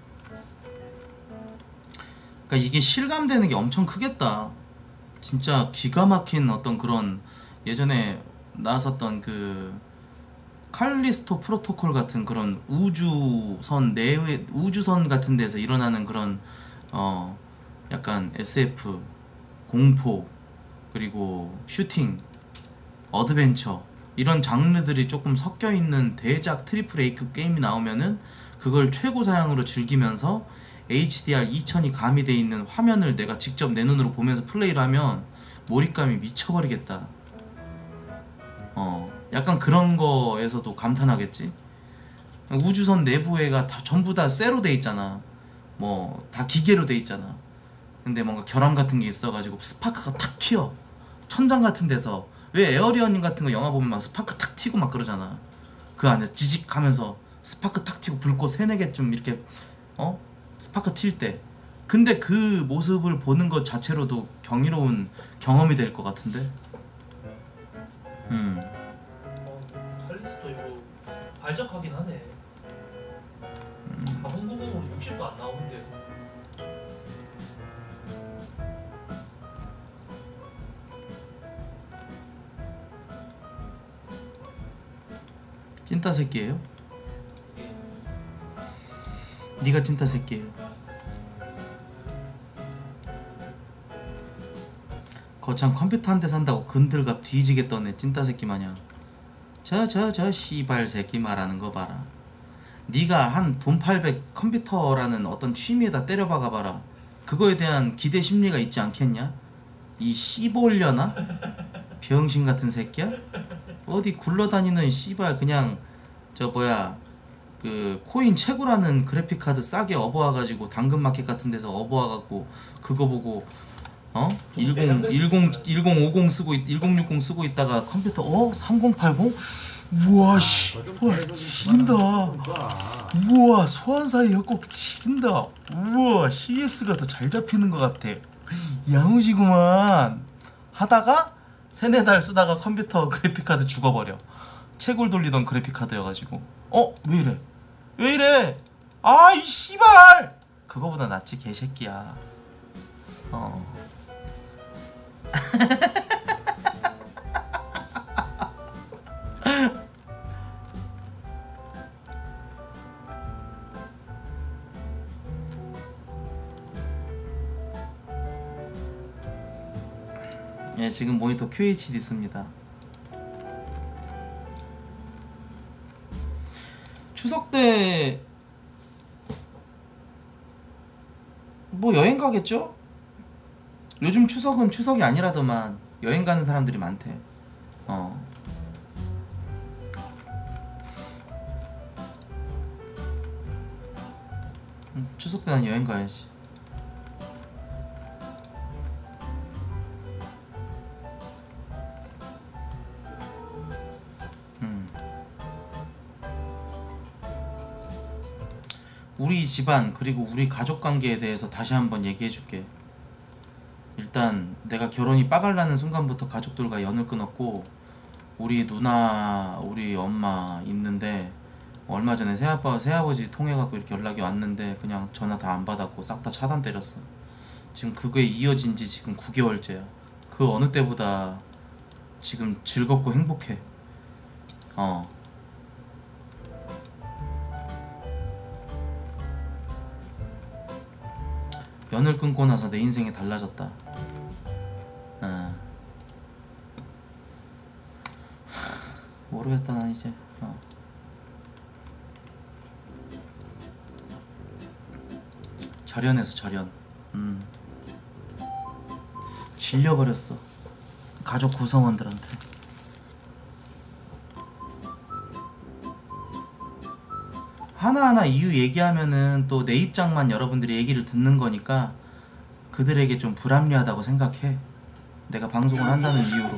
그러니까 이게 실감되는 게 엄청 크겠다. 진짜 기가 막힌 어떤 그런 예전에 나왔었던 그 칼리스토 프로토콜 같은 그런 우주선 내외 우주선 같은 데서 일어나는 그런 어 약간 에스에프 공포 그리고 슈팅 어드벤처 이런 장르들이 조금 섞여 있는 대작 트리플 A급 게임이 나오면은 그걸 최고 사양으로 즐기면서 에이치디알 이천이 가미돼 있는 화면을 내가 직접 내 눈으로 보면서 플레이를 하면 몰입감이 미쳐버리겠다. 어, 약간 그런 거에서도 감탄하겠지. 우주선 내부에가 다 전부 다 쇠로 돼 있잖아. 뭐 다 기계로 돼 있잖아. 근데 뭔가 결함 같은 게 있어가지고 스파크가 탁 튀어. 천장 같은 데서 왜 에어리언 같은 거 영화 보면 막 스파크 탁 튀고 막 그러잖아. 그 안에 지직 하면서 스파크 탁 튀고 불꽃 세네 개쯤 이렇게 어? 스파크 튈 때. 근데 그 모습을 보는 것 자체로도 경이로운 경험이 될 것 같은데. 음. 어, 칼리스토 이거 발작하긴 하네. 자본금으로 육십도 안 나오는데. 찐따 새끼예요? 이게 네가 찐따 새끼예요. 거참 컴퓨터 한 대 산다고 근들갑 뒤지게 떠네 찐따 새끼 마냥. 저 저 저 씨발 새끼 말하는 거 봐라. 네가 한 돈 팔백 컴퓨터라는 어떤 취미에다 때려박아 봐라. 그거에 대한 기대 심리가 있지 않겠냐? 이 씨볼려나? 병신 같은 새끼야? 어디 굴러다니는 씨발 그냥 저 뭐야 그 코인 채굴하는 그래픽 카드 싸게 업어와가지고 당근마켓 같은 데서 업어와갖고 그거 보고 어? 좀 10, 매장될 10, 일공오공 쓰고 있, 천육십 쓰고 있다가 컴퓨터 어? 삼공팔공? 우와 씨 헐 지린다. 우와 소환사의 협곡 지린다. 우와 씨에스가 더 잘 잡히는 것 같아. 야무지구만. 하다가 세네 달 쓰다가 컴퓨터 그래픽카드 죽어버려. 채굴 돌리던 그래픽카드여가지고 어? 왜 이래? 왜 이래? 아 이 씨발! 그거보다 낫지 개새끼야. 어. 예, 지금 모니터 큐에이치디 씁니다. 추석 때 뭐 여행 가겠죠? 요즘 추석은 추석이 아니라더만 여행 가는 사람들이 많대. 어. 음, 추석 때 난 여행 가야지. 우리 집안 그리고 우리 가족 관계에 대해서 다시 한번 얘기해 줄게. 일단 내가 결혼이 빠갈 나는 순간부터 가족들과 연을 끊었고 우리 누나 우리 엄마 있는데 얼마 전에 새아빠 새아버지 통해갖고 이렇게 연락이 왔는데 그냥 전화 다 안 받았고 싹 다 차단 때렸어. 지금 그거에 이어진 지 지금 구 개월째야. 그 어느 때보다 지금 즐겁고 행복해. 어. 연을 끊고 나서 내 인생이 달라졌다. 어. 모르겠다 난 이제. 어. 절연해서 절연. 음. 질려버렸어. 가족 구성원들한테. 하나하나 이유 얘기하면은 또 내 입장만 여러분들이 얘기를 듣는 거니까 그들에게 좀 불합리하다고 생각해. 내가 방송을 한다는 이유로.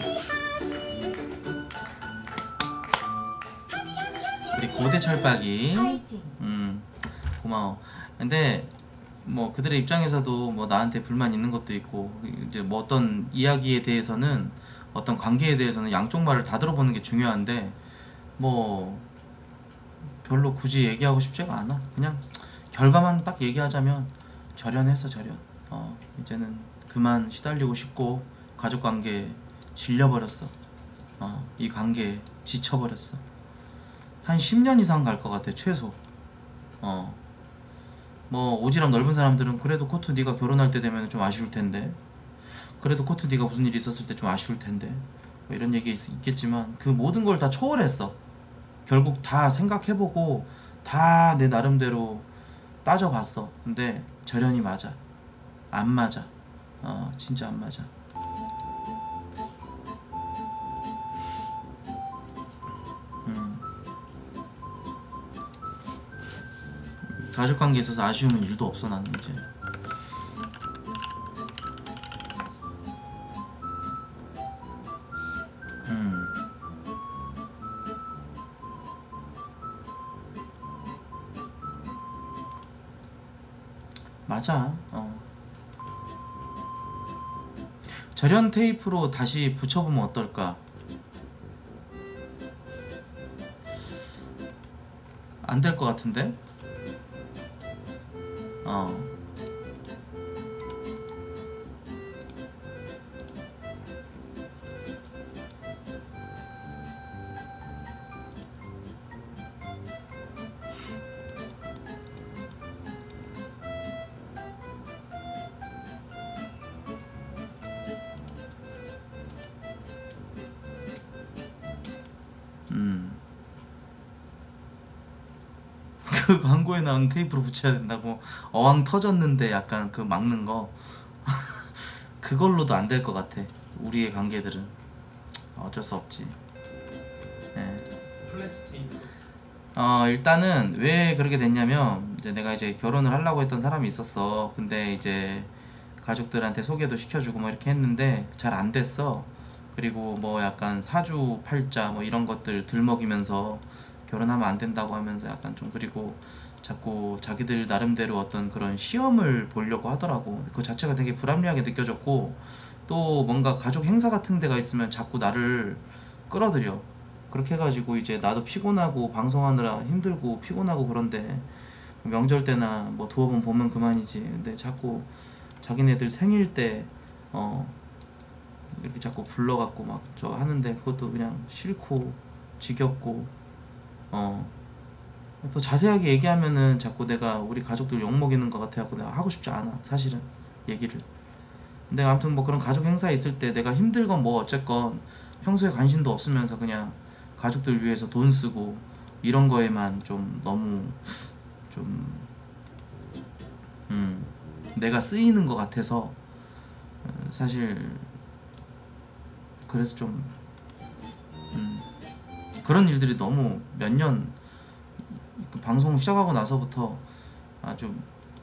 우리 고대 철박이. 파이팅. 음 고마워. 근데 뭐 그들의 입장에서도 뭐 나한테 불만 있는 것도 있고 이제 뭐 어떤 이야기에 대해서는 어떤 관계에 대해서는 양쪽 말을 다 들어보는 게 중요한데 뭐 별로 굳이 얘기하고 싶지가 않아. 그냥 결과만 딱 얘기하자면 절연해서 절연. 어 이제는 그만 시달리고 싶고 가족관계에 질려버렸어. 어 이 관계에 지쳐버렸어. 한 십 년 이상 갈 것 같아 최소. 어 뭐 오지랖 넓은 사람들은 그래도 코트 네가 결혼할 때 되면 좀 아쉬울 텐데, 그래도 코트 네가 무슨 일 있었을 때 좀 아쉬울 텐데 뭐 이런 얘기 있, 있겠지만 그 모든 걸 다 초월했어. 결국 다 생각해보고 다 내 나름대로 따져봤어. 근데 절연이 맞아. 안 맞아. 어 진짜 안 맞아. 음. 가족관계에 있어서 아쉬움은 일도 없어 나는 이제. 음. 맞아. 어. 절연 테이프로 다시 붙여보면 어떨까? 안 될 것 같은데? 어. 음. 그 광고에 나오는 테이프로 붙여야 된다고. 어항 터졌는데 약간 그 막는 거 그걸로도 안 될 것 같아. 우리의 관계들은 어쩔 수 없지. 예. 플렉스 테이프. 어 일단은 왜 그렇게 됐냐면 이제 내가 이제 결혼을 하려고 했던 사람이 있었어. 근데 이제 가족들한테 소개도 시켜주고 뭐 이렇게 했는데 잘 안 됐어. 그리고 뭐 약간 사주팔자 뭐 이런 것들 들먹이면서 결혼하면 안 된다고 하면서 약간 좀, 그리고 자꾸 자기들 나름대로 어떤 그런 시험을 보려고 하더라고. 그 자체가 되게 불합리하게 느껴졌고, 또 뭔가 가족 행사 같은 데가 있으면 자꾸 나를 끌어들여. 그렇게 해가지고 이제 나도 피곤하고 방송하느라 힘들고 피곤하고 그런데 명절 때나 뭐 두어 번 보면 그만이지. 근데 자꾸 자기네들 생일 때 어 이렇게 자꾸 불러갖고 막 저 하는데 그것도 그냥 싫고 지겹고, 어 또 자세하게 얘기하면은 자꾸 내가 우리 가족들 욕먹이는 것 같아갖고 내가 하고 싶지 않아 사실은 얘기를. 근데 아무튼 뭐 그런 가족 행사에 있을 때 내가 힘들건 뭐 어쨌건 평소에 관심도 없으면서 그냥 가족들 위해서 돈 쓰고 이런 거에만 좀 너무 좀 음 내가 쓰이는 것 같아서 사실 그래서 좀 음 그런 일들이 너무 몇 년 방송 시작하고 나서부터 아주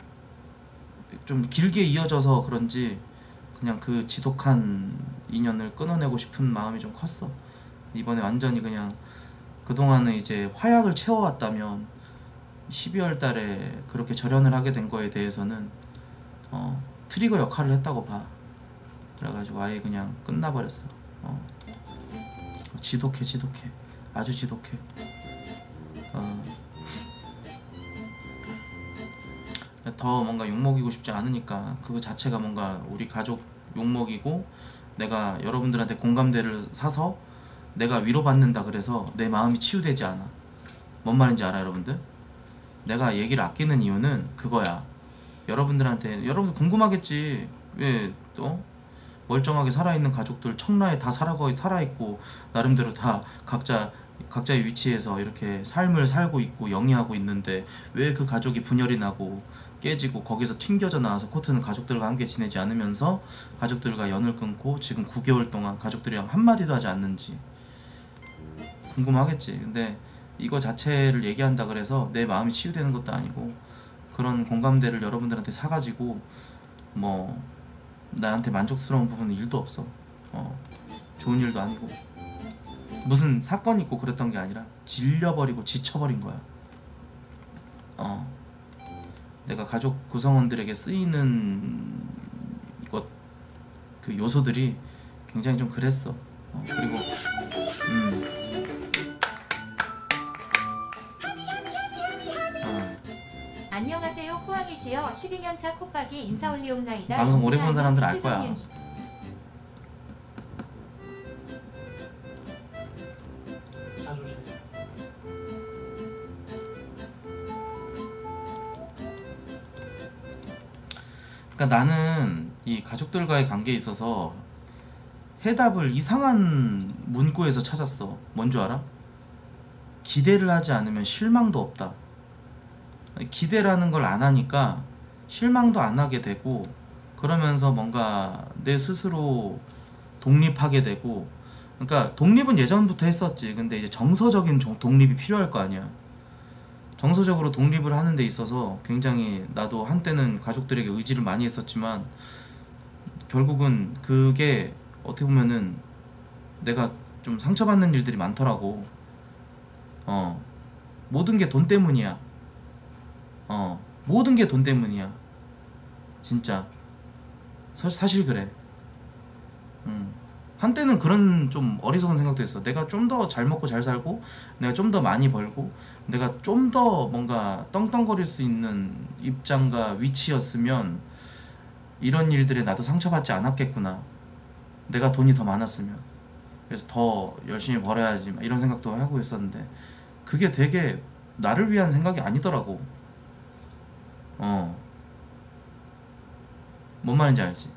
좀 길게 이어져서 그런지 그냥 그 지독한 인연을 끊어내고 싶은 마음이 좀 컸어. 이번에 완전히 그냥 그동안은 이제 화약을 채워왔다면 십이월 달에 그렇게 절연을 하게 된 거에 대해서는 어 트리거 역할을 했다고 봐. 그래가지고 아예 그냥 끝나버렸어. 어 지독해 지독해 아주 지독해. 어 더 뭔가 욕먹이고 싶지 않으니까 그거 자체가 뭔가 우리 가족 욕먹이고 내가 여러분들한테 공감대를 사서 내가 위로받는다 그래서 내 마음이 치유되지 않아. 뭔 말인지 알아 여러분들? 내가 얘기를 아끼는 이유는 그거야. 여러분들한테 여러분들 궁금하겠지. 왜 또 멀쩡하게 살아있는 가족들 청라에 다 살아거 살아있고 나름대로 다 각자 각자의 위치에서 이렇게 삶을 살고 있고 영위하고 있는데 왜 그 가족이 분열이 나고 깨지고 거기서 튕겨져 나와서 코트는 가족들과 함께 지내지 않으면서 가족들과 연을 끊고 지금 구 개월 동안 가족들이랑 한마디도 하지 않는지 궁금하겠지. 근데 이거 자체를 얘기한다 그래서 내 마음이 치유되는 것도 아니고 그런 공감대를 여러분들한테 사가지고 뭐 나한테 만족스러운 부분은 일도 없어. 어, 좋은 일도 아니고 무슨 사건 있고 그랬던 게 아니라 질려버리고 지쳐버린 거야. 어, 내가 가족 구성원들에게 쓰이는 것 그 요소들이 굉장히 좀 그랬어. 어, 그리고 음. 안녕하세요 호황이시여 십이 년차 콧박이 인사 올리옵나이다. 방송 오래 본 사람들 알 거야. 회장님. 자존심. 그러니까 나는 이 가족들과의 관계에 있어서 해답을 이상한 문구에서 찾았어. 뭔 줄 알아? 기대를 하지 않으면 실망도 없다. 기대라는 걸 안 하니까 실망도 안 하게 되고 그러면서 뭔가 내 스스로 독립하게 되고, 그러니까 독립은 예전부터 했었지. 근데 이제 정서적인 독립이 필요할 거 아니야. 정서적으로 독립을 하는 데 있어서 굉장히 나도 한때는 가족들에게 의지를 많이 했었지만 결국은 그게 어떻게 보면은 내가 좀 상처받는 일들이 많더라고. 어, 모든 게 돈 때문이야. 어, 모든 게 돈 때문이야. 진짜 사, 사실 그래. 음. 한때는 그런 좀 어리석은 생각도 했어. 내가 좀 더 잘 먹고 잘 살고 내가 좀 더 많이 벌고 내가 좀 더 뭔가 떵떵거릴 수 있는 입장과 위치였으면 이런 일들에 나도 상처받지 않았겠구나. 내가 돈이 더 많았으면. 그래서 더 열심히 벌어야지 이런 생각도 하고 있었는데 그게 되게 나를 위한 생각이 아니더라고. 어, 뭔 말인지 알지?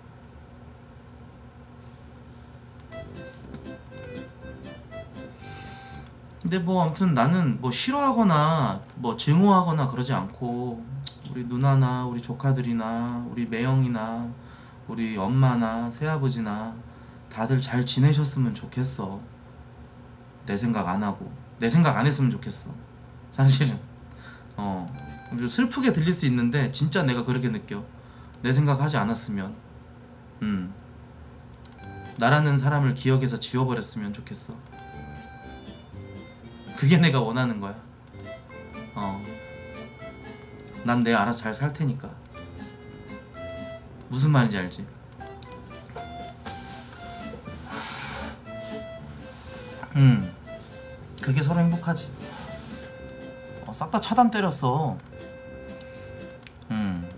근데 뭐 아무튼 나는 뭐 싫어하거나 뭐 증오하거나 그러지 않고 우리 누나나 우리 조카들이나 우리 매형이나 우리 엄마나 새아버지나 다들 잘 지내셨으면 좋겠어. 내 생각 안 하고 내 생각 안 했으면 좋겠어. 사실은 어, 좀 슬프게 들릴 수 있는데 진짜 내가 그렇게 느껴. 내 생각하지 않았으면 음 나라는 사람을 기억에서 지워버렸으면 좋겠어. 그게 내가 원하는 거야. 어, 난 내 알아서 잘 살 테니까. 무슨 말인지 알지? 음, 그게 서로 행복하지. 어, 싹 다 차단 때렸어. 음.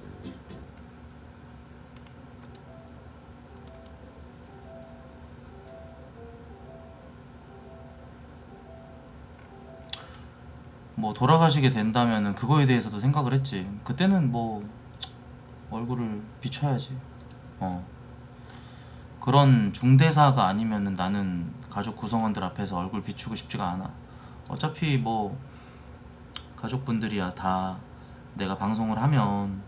뭐 돌아가시게 된다면은 그거에 대해서도 생각을 했지. 그때는 뭐 얼굴을 비춰야지. 어, 그런 중대사가 아니면은 나는 가족 구성원들 앞에서 얼굴 비추고 싶지가 않아. 어차피 뭐 가족분들이야 다 내가 방송을 하면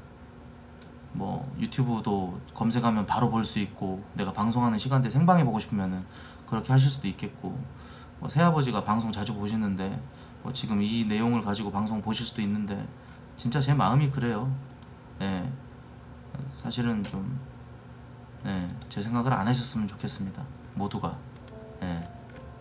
뭐 유튜브도 검색하면 바로 볼 수 있고 내가 방송하는 시간대 생방해 보고 싶으면은 그렇게 하실 수도 있겠고, 뭐 새아버지가 방송 자주 보시는데 뭐 지금 이 내용을 가지고 방송 보실 수도 있는데 진짜 제 마음이 그래요. 예, 사실은 좀 예, 제 생각을 안 하셨으면 좋겠습니다. 모두가. 예.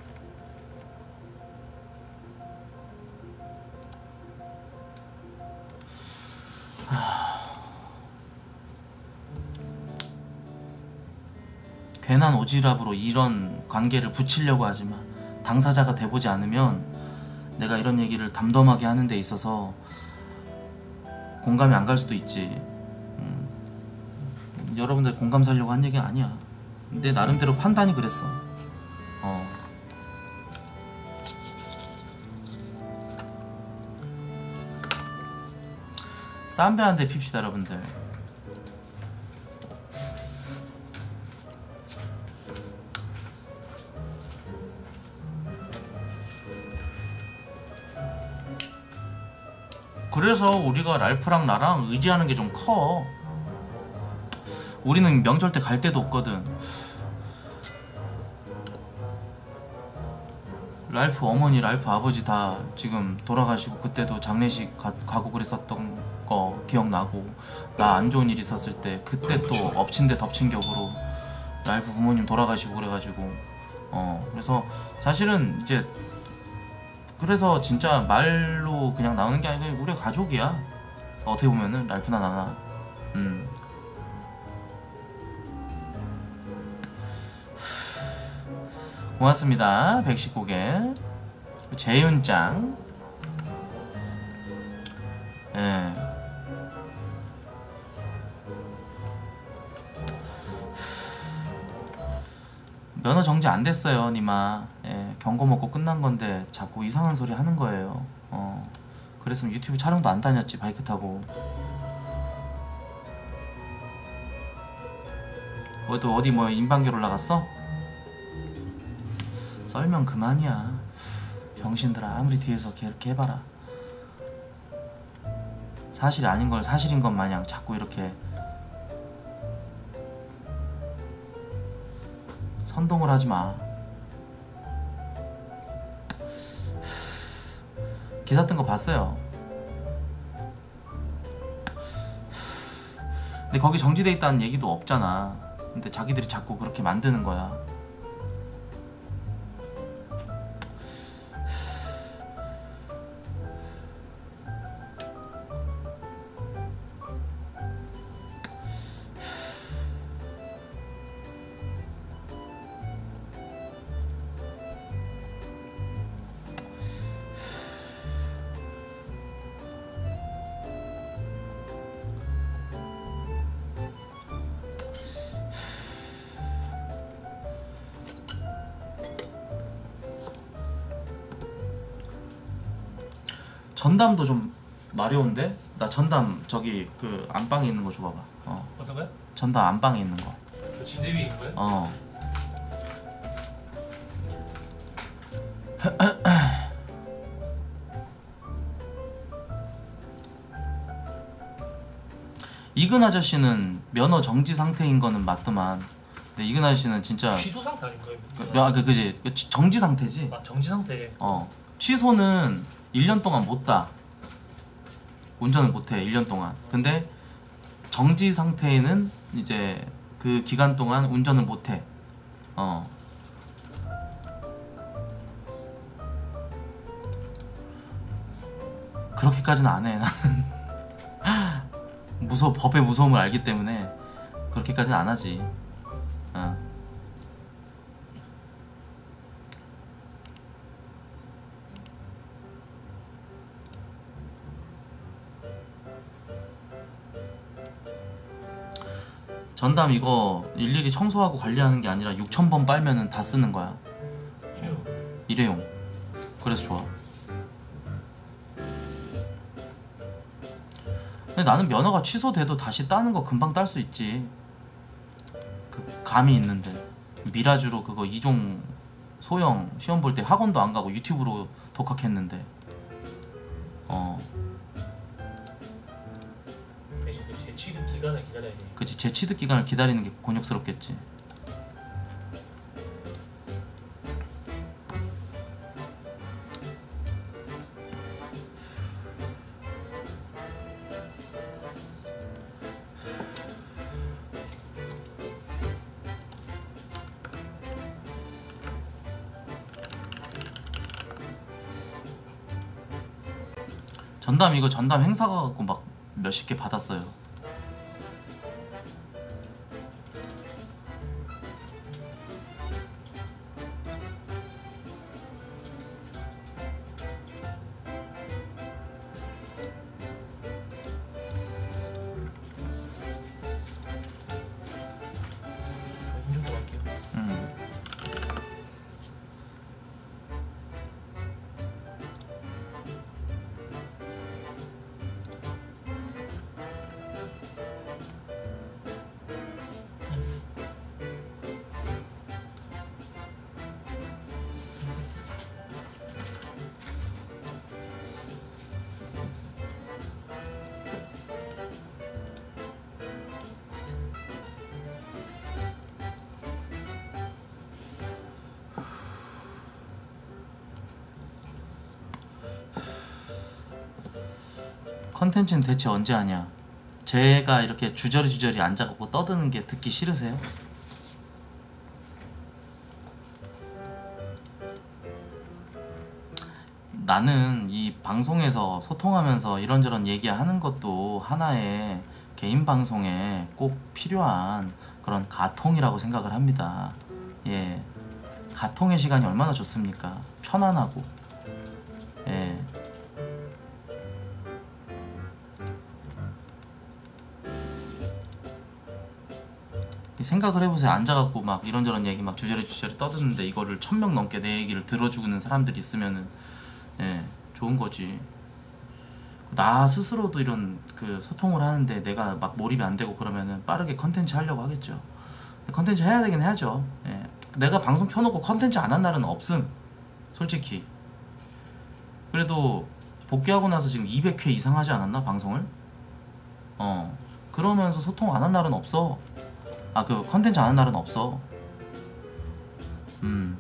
괜한 오지랖으로 이런 관계를 붙이려고 하지만 당사자가 돼보지 않으면 내가 이런 얘기를 담담하게 하는 데 있어서 공감이 안 갈 수도 있지. 음, 여러분들 공감 살려고 한 얘기 아니야. 내 나름대로 판단이 그랬어. 어. 쌈배 한 대 핍시다 여러분들. 그래서 우리가 랄프랑 나랑 의지하는 게 좀 커. 우리는 명절 때 갈 데도 없거든. 랄프 어머니, 랄프 아버지 다 지금 돌아가시고 그때도 장례식 가, 가고 그랬었던 거 기억나고, 나 안 좋은 일 있었을 때 그때 또 엎친 데 덮친 격으로 랄프 부모님 돌아가시고 그래가지고 어 그래서 사실은 이제 그래서 진짜 말로 그냥 나오는 게 아니고 우리가 가족이야. 어떻게 보면은 랄프나 나나. 음. 고맙습니다. 백십구 개. 재윤짱. 예. 면허 정지 안 됐어요, 니마. 예, 경고 먹고 끝난 건데 자꾸 이상한 소리 하는 거예요. 어, 그랬으면 유튜브 촬영도 안 다녔지, 바이크 타고. 어디 어디 뭐 인방결 올라갔어? 썰면 그만이야. 병신들아, 아무리 뒤에서 이렇게 해봐라. 사실이 아닌 걸 사실인 것 마냥 자꾸 이렇게 선동을 하지 마. 기사 뜬 거 봤어요. 근데 거기 정지돼 있다는 얘기도 없잖아. 근데 자기들이 자꾸 그렇게 만드는 거야. 전담도 좀 마려운데? 나 전담 저기 그 안방에 있는 거 줘봐봐. 어. 어떤 거야? 전담 안방에 있는 거. 그 침대 위에 있는 거야? 어. 이근 아저씨는 면허 정지 상태인 거는 맞더만. 근데 이근 아저씨는 진짜 취소 상태 아닌가요? 그, 아, 그 그지 그 지- 정지 상태지. 아, 정지 상태. 어. 취소는 일 년 동안 못 따. 운전을 못 해. 일 년 동안. 근데 정지 상태에는 이제 그 기간 동안 운전을 못 해. 어. 그렇게까지는 안 해. 나는 무서 법의 무서움을 알기 때문에 그렇게까지는 안 하지. 어. 전담 이거 일일이 청소하고 관리하는 게 아니라 육천 번 빨면은 다 쓰는 거야. 이래요. 일회용. 그래서 좋아. 근데 나는 면허가 취소돼도 다시 따는 거 금방 딸 수 있지. 그 감이 있는데. 미라주로 그거 이종 소형 시험 볼 때 학원도 안 가고 유튜브로 독학했는데. 어. 대신 그 재취득 기간을 기다려야 돼. 그치, 재취득 기간을 기다리는 게 곤욕스럽겠지. 전담 이거 전담 행사 가갖고 막 몇십 개 받았어요. 컨텐츠는 대체 언제 하냐? 제가 이렇게 주저리 주저리 앉아갖고 떠드는 게 듣기 싫으세요? 나는 이 방송에서 소통하면서 이런저런 얘기하는 것도 하나의 개인 방송에 꼭 필요한 그런 가통이라고 생각을 합니다. 예, 가통의 시간이 얼마나 좋습니까? 편안하고. 예. 이 생각을 해보세요. 앉아갖고 막 이런저런 얘기 막 주저리 주저리 떠드는데 이거를 천 명 넘게 내 얘기를 들어주는 사람들이 있으면은 예, 좋은 거지. 나 스스로도 이런 그 소통을 하는데 내가 막 몰입이 안 되고 그러면은 빠르게 컨텐츠 하려고 하겠죠. 컨텐츠 해야 되긴 해야죠. 예. 내가 방송 켜놓고 컨텐츠 안 한 날은 없음. 솔직히. 그래도 복귀하고 나서 지금 이백 회 이상 하지 않았나 방송을? 어. 그러면서 소통 안 한 날은 없어. 아, 그 컨텐츠 안 한 날은 없어. 음.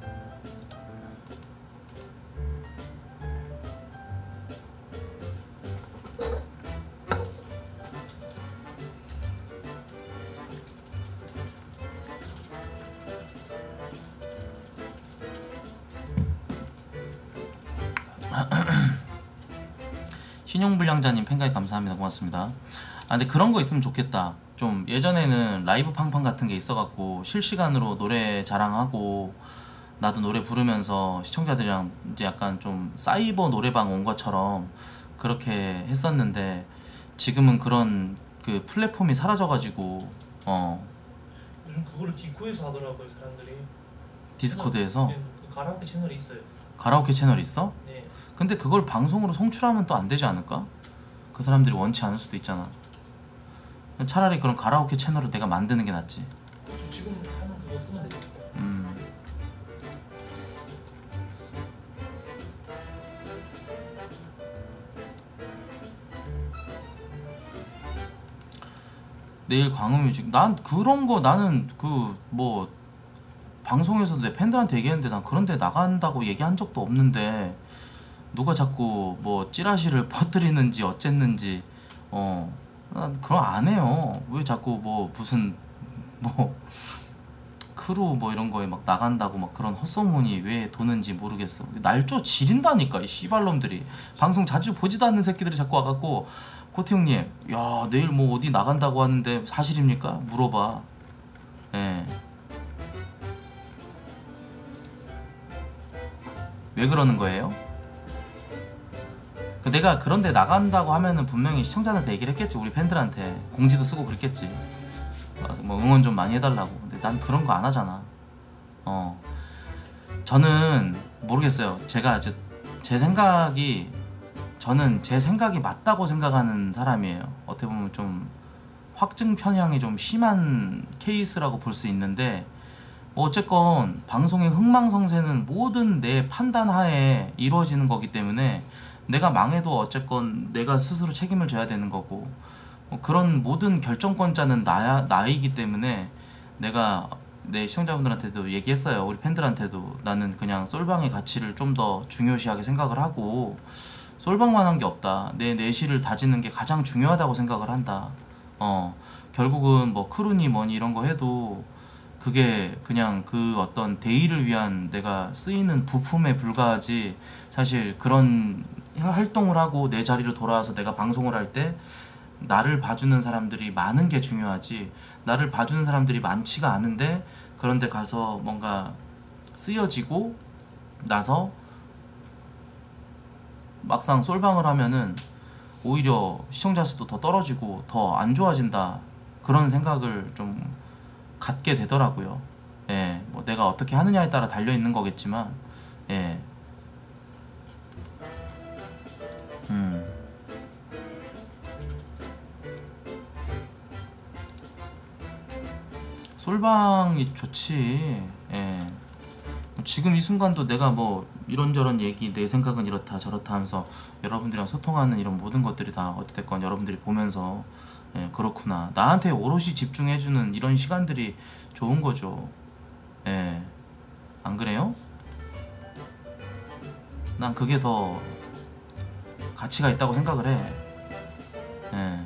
신용불량자님 팬가입 감사합니다. 고맙습니다. 아 근데 그런 거 있으면 좋겠다. 좀 예전에는 라이브 팡팡 같은 게 있어갖고 실시간으로 노래 자랑하고 나도 노래 부르면서 시청자들이랑 이제 약간 좀 사이버 노래방 온 것처럼 그렇게 했었는데 지금은 그런 그 플랫폼이 사라져가지고 어 요즘 그거를 디코에서 하더라고요 사람들이. 디스코드에서 네, 그 가라오케 채널이 있어요. 가라오케 채널 있어? 네. 근데 그걸 방송으로 송출하면 또 안 되지 않을까? 그 사람들이 원치 않을 수도 있잖아. 차라리 그런 가라오케 채널을 내가 만드는 게 낫지. 저 지금 하는 그거 쓰면 되겠다. 음. 내일 광음뮤직. 난 그런 거 나는 그 뭐 방송에서도 내 팬들한테 얘기했는데 난 그런 데 나간다고 얘기한 적도 없는데 누가 자꾸 뭐 찌라시를 퍼뜨리는지 어쨌는지 어 난 그런 거 안 해요. 왜 자꾸 뭐 무슨 뭐 크루 뭐 이런 거에 막 나간다고 막 그런 헛소문이 왜 도는지 모르겠어. 날조 지린다니까 이 씨발놈들이. 방송 자주 보지도 않는 새끼들이 자꾸 와갖고 코트 형님 야 내일 뭐 어디 나간다고 하는데 사실입니까? 물어봐. 예. 왜 그러는 거예요? 내가 그런데 나간다고 하면은 분명히 시청자한테 얘기를 했겠지. 우리 팬들한테 공지도 쓰고 그랬겠지. 와서 뭐 응원 좀 많이 해달라고. 근데 난 그런 거 안 하잖아. 어 저는 모르겠어요. 제가 제, 제 생각이 저는 제 생각이 맞다고 생각하는 사람이에요. 어떻게 보면 좀 확증 편향이 좀 심한 케이스라고 볼 수 있는데 뭐 어쨌건 방송의 흥망성쇠는 모든 내 판단하에 이루어지는 거기 때문에 내가 망해도 어쨌건 내가 스스로 책임을 져야 되는 거고 뭐 그런 모든 결정권자는 나야, 나이기 때문에 내가 내 시청자분들한테도 얘기했어요. 우리 팬들한테도 나는 그냥 솔방의 가치를 좀 더 중요시하게 생각을 하고 솔방만 한 게 없다. 내 내실을 다지는 게 가장 중요하다고 생각을 한다. 어 결국은 뭐 크루니 뭐니 이런 거 해도 그게 그냥 그 어떤 대의를 위한 내가 쓰이는 부품에 불과하지 사실 그런 활동을 하고 내 자리로 돌아와서 내가 방송을 할 때 나를 봐주는 사람들이 많은 게 중요하지 나를 봐주는 사람들이 많지가 않은데 그런데 가서 뭔가 쓰여지고 나서 막상 솔방을 하면은 오히려 시청자 수도 더 떨어지고 더 안 좋아진다 그런 생각을 좀 갖게 되더라고요. 예, 뭐 내가 어떻게 하느냐에 따라 달려 있는 거겠지만, 예, 음, 솔방이 좋지. 예, 지금 이 순간도 내가 뭐 이런저런 얘기 내 생각은 이렇다 저렇다 하면서 여러분들이랑 소통하는 이런 모든 것들이 다 어찌됐건 여러분들이 보면서 예, 그렇구나 나한테 오롯이 집중해주는 이런 시간들이 좋은 거죠. 예, 안 그래요? 난 그게 더 가치가 있다고 생각을 해. 예.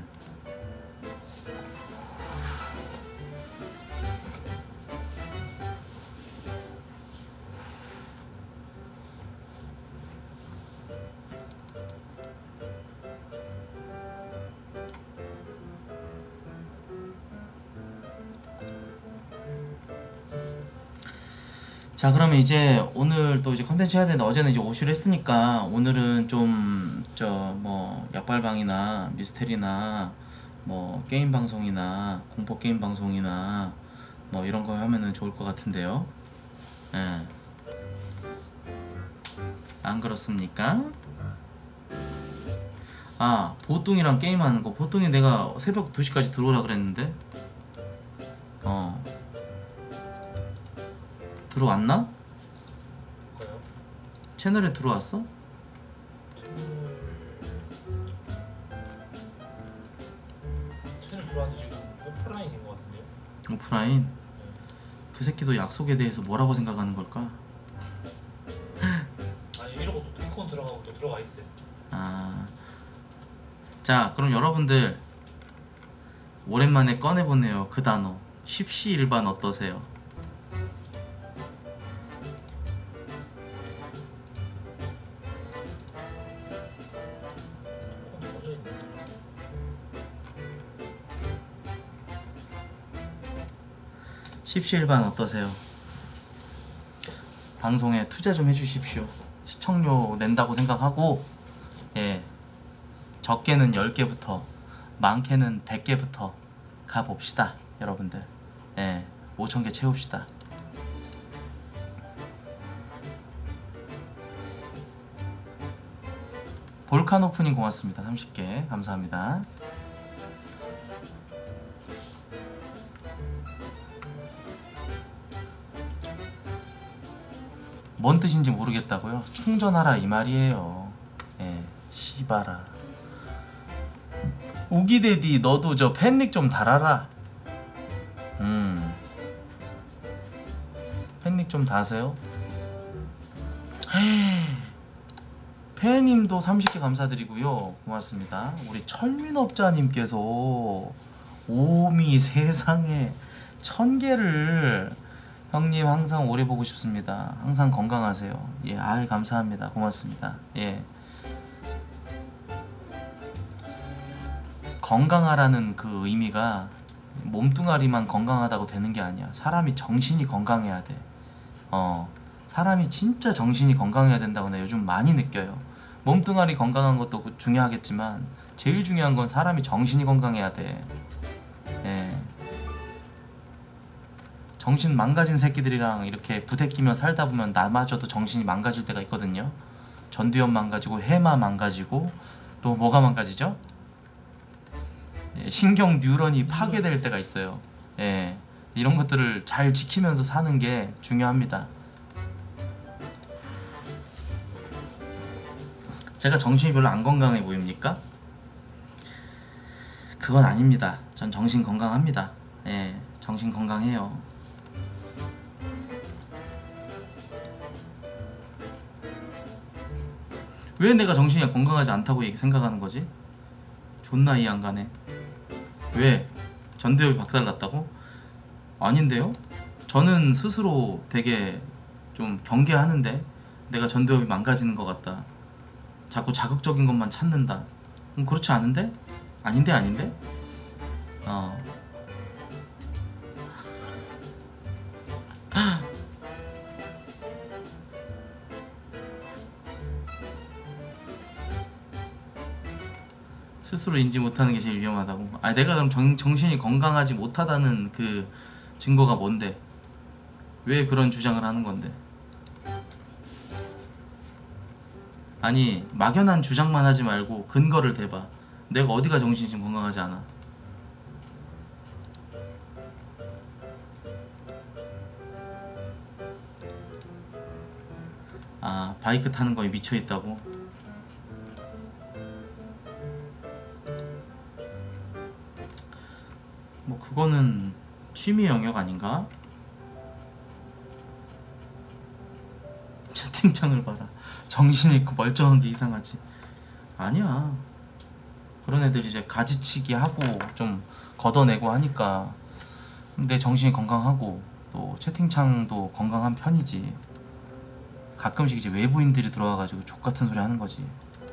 자, 그러면 이제 오늘 또 이제 컨텐츠 해야 되는데 어제는 이제 오슈를 했으니까 오늘은 좀 저 뭐 약발방이나 미스테리나 뭐 게임 방송이나 공포 게임 방송이나 뭐 이런 거 하면은 좋을 것 같은데요. 예. 안 그렇습니까? 아, 보통이랑 게임하는 거. 보통이 내가 새벽 두 시까지 들어오라 그랬는데. 어. 들어왔나? 뭐요? 채널에 들어왔어? 채널 채널 들어왔는데 지금 오프라인인 것 같은데요? 오프라인? 그 새끼도 약속에 대해서 뭐라고 생각하는 걸까? 아니 이러고 또 토큰 들어가고 또 들어가 있어요. 아. 자, 그럼 여러분들 오랜만에 꺼내보네요. 그 단어 십시일반 어떠세요? 토큰도 꺼져 있네. 십시일반 어떠세요? 방송에 투자 좀 해주십시오. 시청료 낸다고 생각하고, 예, 적게는 열 개부터 많게는 백 개부터 가봅시다 여러분들. 예, 오천 개 채웁시다. 볼칸 오프닝 고맙습니다. 삼십 개 감사합니다. 뭔 뜻인지 모르겠다고요? 충전하라 이 말이에요. 예, 씨바라. 우기데디 너도 저 팬닉 좀 달아라. 음, 팬닉 좀 다세요. 팬님도 삼십 개 감사드리고요. 고맙습니다. 우리 철민업자님께서 오미 세상에 천 개를. 형님 항상 오래 보고 싶습니다. 항상 건강하세요. 예, 아이 감사합니다. 고맙습니다. 예. 건강하라는 그 의미가 몸뚱아리만 건강하다고 되는 게 아니야. 사람이 정신이 건강해야 돼. 어, 사람이 진짜 정신이 건강해야 된다고 내가 요즘 많이 느껴요. 몸뚱아리 건강한 것도 중요하겠지만 제일 중요한 건 사람이 정신이 건강해야 돼. 예. 정신 망가진 새끼들이랑 이렇게 부대끼며 살다 보면 나마저도 정신이 망가질 때가 있거든요. 전두엽 망가지고 해마 망가지고 또 뭐가 망가지죠? 예, 신경 뉴런이 파괴될 때가 있어요. 예, 이런 것들을 잘 지키면서 사는 게 중요합니다. 제가 정신이 별로 안 건강해 보입니까? 그건 아닙니다. 전 정신 건강합니다. 예, 정신 건강해요. 왜 내가 정신이 건강하지 않다고 생각하는 거지? 존나 이해 안 가네. 왜? 전두엽이 박살났다고? 아닌데요? 저는 스스로 되게 좀 경계하는데 내가 전두엽이 망가지는 것 같다. 자꾸 자극적인 것만 찾는다. 음, 그렇지 않은데? 아닌데 아닌데? 어. 스스로 인지 못하는 게 제일 위험하다고? 아, 내가 그럼 정, 정신이 건강하지 못하다는 그 증거가 뭔데? 왜 그런 주장을 하는 건데? 아니, 막연한 주장만 하지 말고 근거를 대봐. 내가 어디가 정신이 지금 건강하지 않아? 아, 바이크 타는 거에 미쳐있다고? 뭐 그거는 취미 영역 아닌가? 채팅창을 봐라. 정신이 있고 멀쩡한 게 이상하지. 아니야. 그런 애들 이제 가지치기 하고 좀 걷어내고 하니까 내 정신이 건강하고 또 채팅창도 건강한 편이지. 가끔씩 이제 외부인들이 들어와가지고 족같은 소리 하는 거지.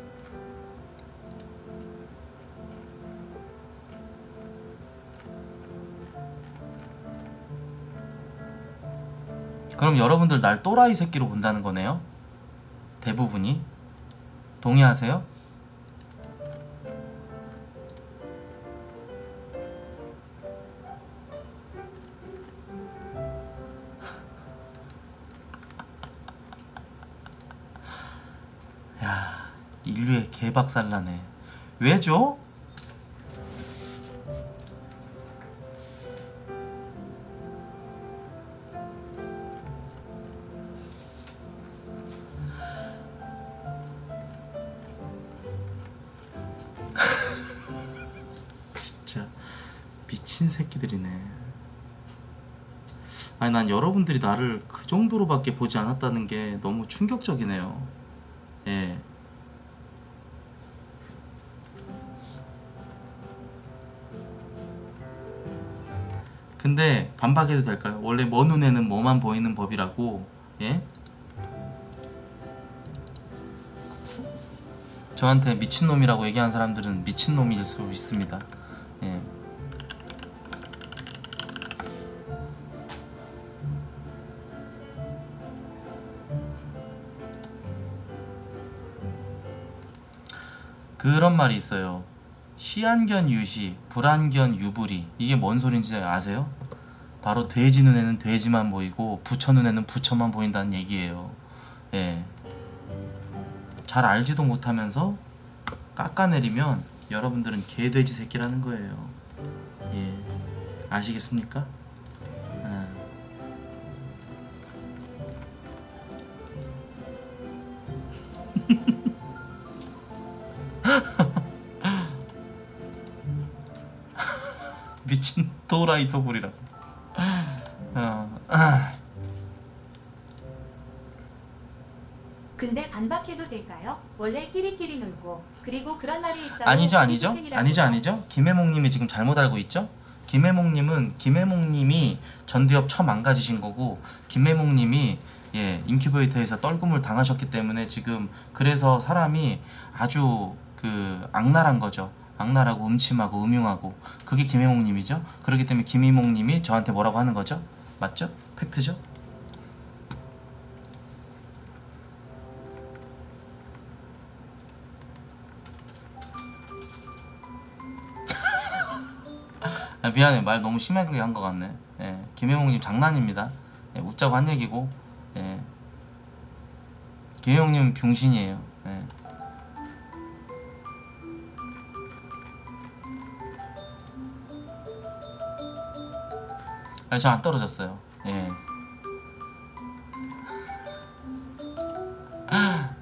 그럼 여러분들 날 또라이 새끼로 본다는 거네요? 대부분이? 동의하세요? 야, 인류의 개박살나네. 왜죠? 진짜 미친 새끼들이네. 아니 난 여러분들이 나를 그 정도로밖에 보지 않았다는 게 너무 충격적이네요. 예. 근데 반박해도 될까요? 원래 먼 눈에는 뭐만 보이는 법이라고. 예? 저한테 미친놈이라고 얘기한 사람들은 미친놈일 수 있습니다. 예. 그런 말이 있어요. 시안견 유시, 불안견 유불이. 이게 뭔 소린지 아세요? 바로 돼지 눈에는 돼지만 보이고 부처 눈에는 부처만 보인다는 얘기예요. 예. 잘 알지도 못하면서 깎아내리면 여러분들은 개돼지 새끼라는 거예요. 예. 아시겠습니까? 아. 미친 또라이 소굴이라고. 어. 근데 반박해도 될까요? 원래 끼리끼리 놀고 그리고 그런 말이 있어요. 아니죠 아니죠 팬이라고. 아니죠 아니죠. 김해몽님이 지금 잘못 알고 있죠. 김해몽님은 김해몽님이 전두엽 처 망가지신 거고, 김해몽님이 예 인큐베이터에서 떨굼을 당하셨기 때문에 지금 그래서 사람이 아주 그 악랄한 거죠. 악랄하고 음침하고 음흉하고, 그게 김해몽님이죠. 그렇기 때문에 김해몽님이 저한테 뭐라고 하는 거죠. 맞죠? 팩트죠? 아, 미안해, 말 너무 심하게 한 것 같네. 예, 김혜몽님 장난입니다. 예, 웃자고 한 얘기고. 예. 김혜몽님은 병신이에요. 예. 아, 저 안 떨어졌어요. 예.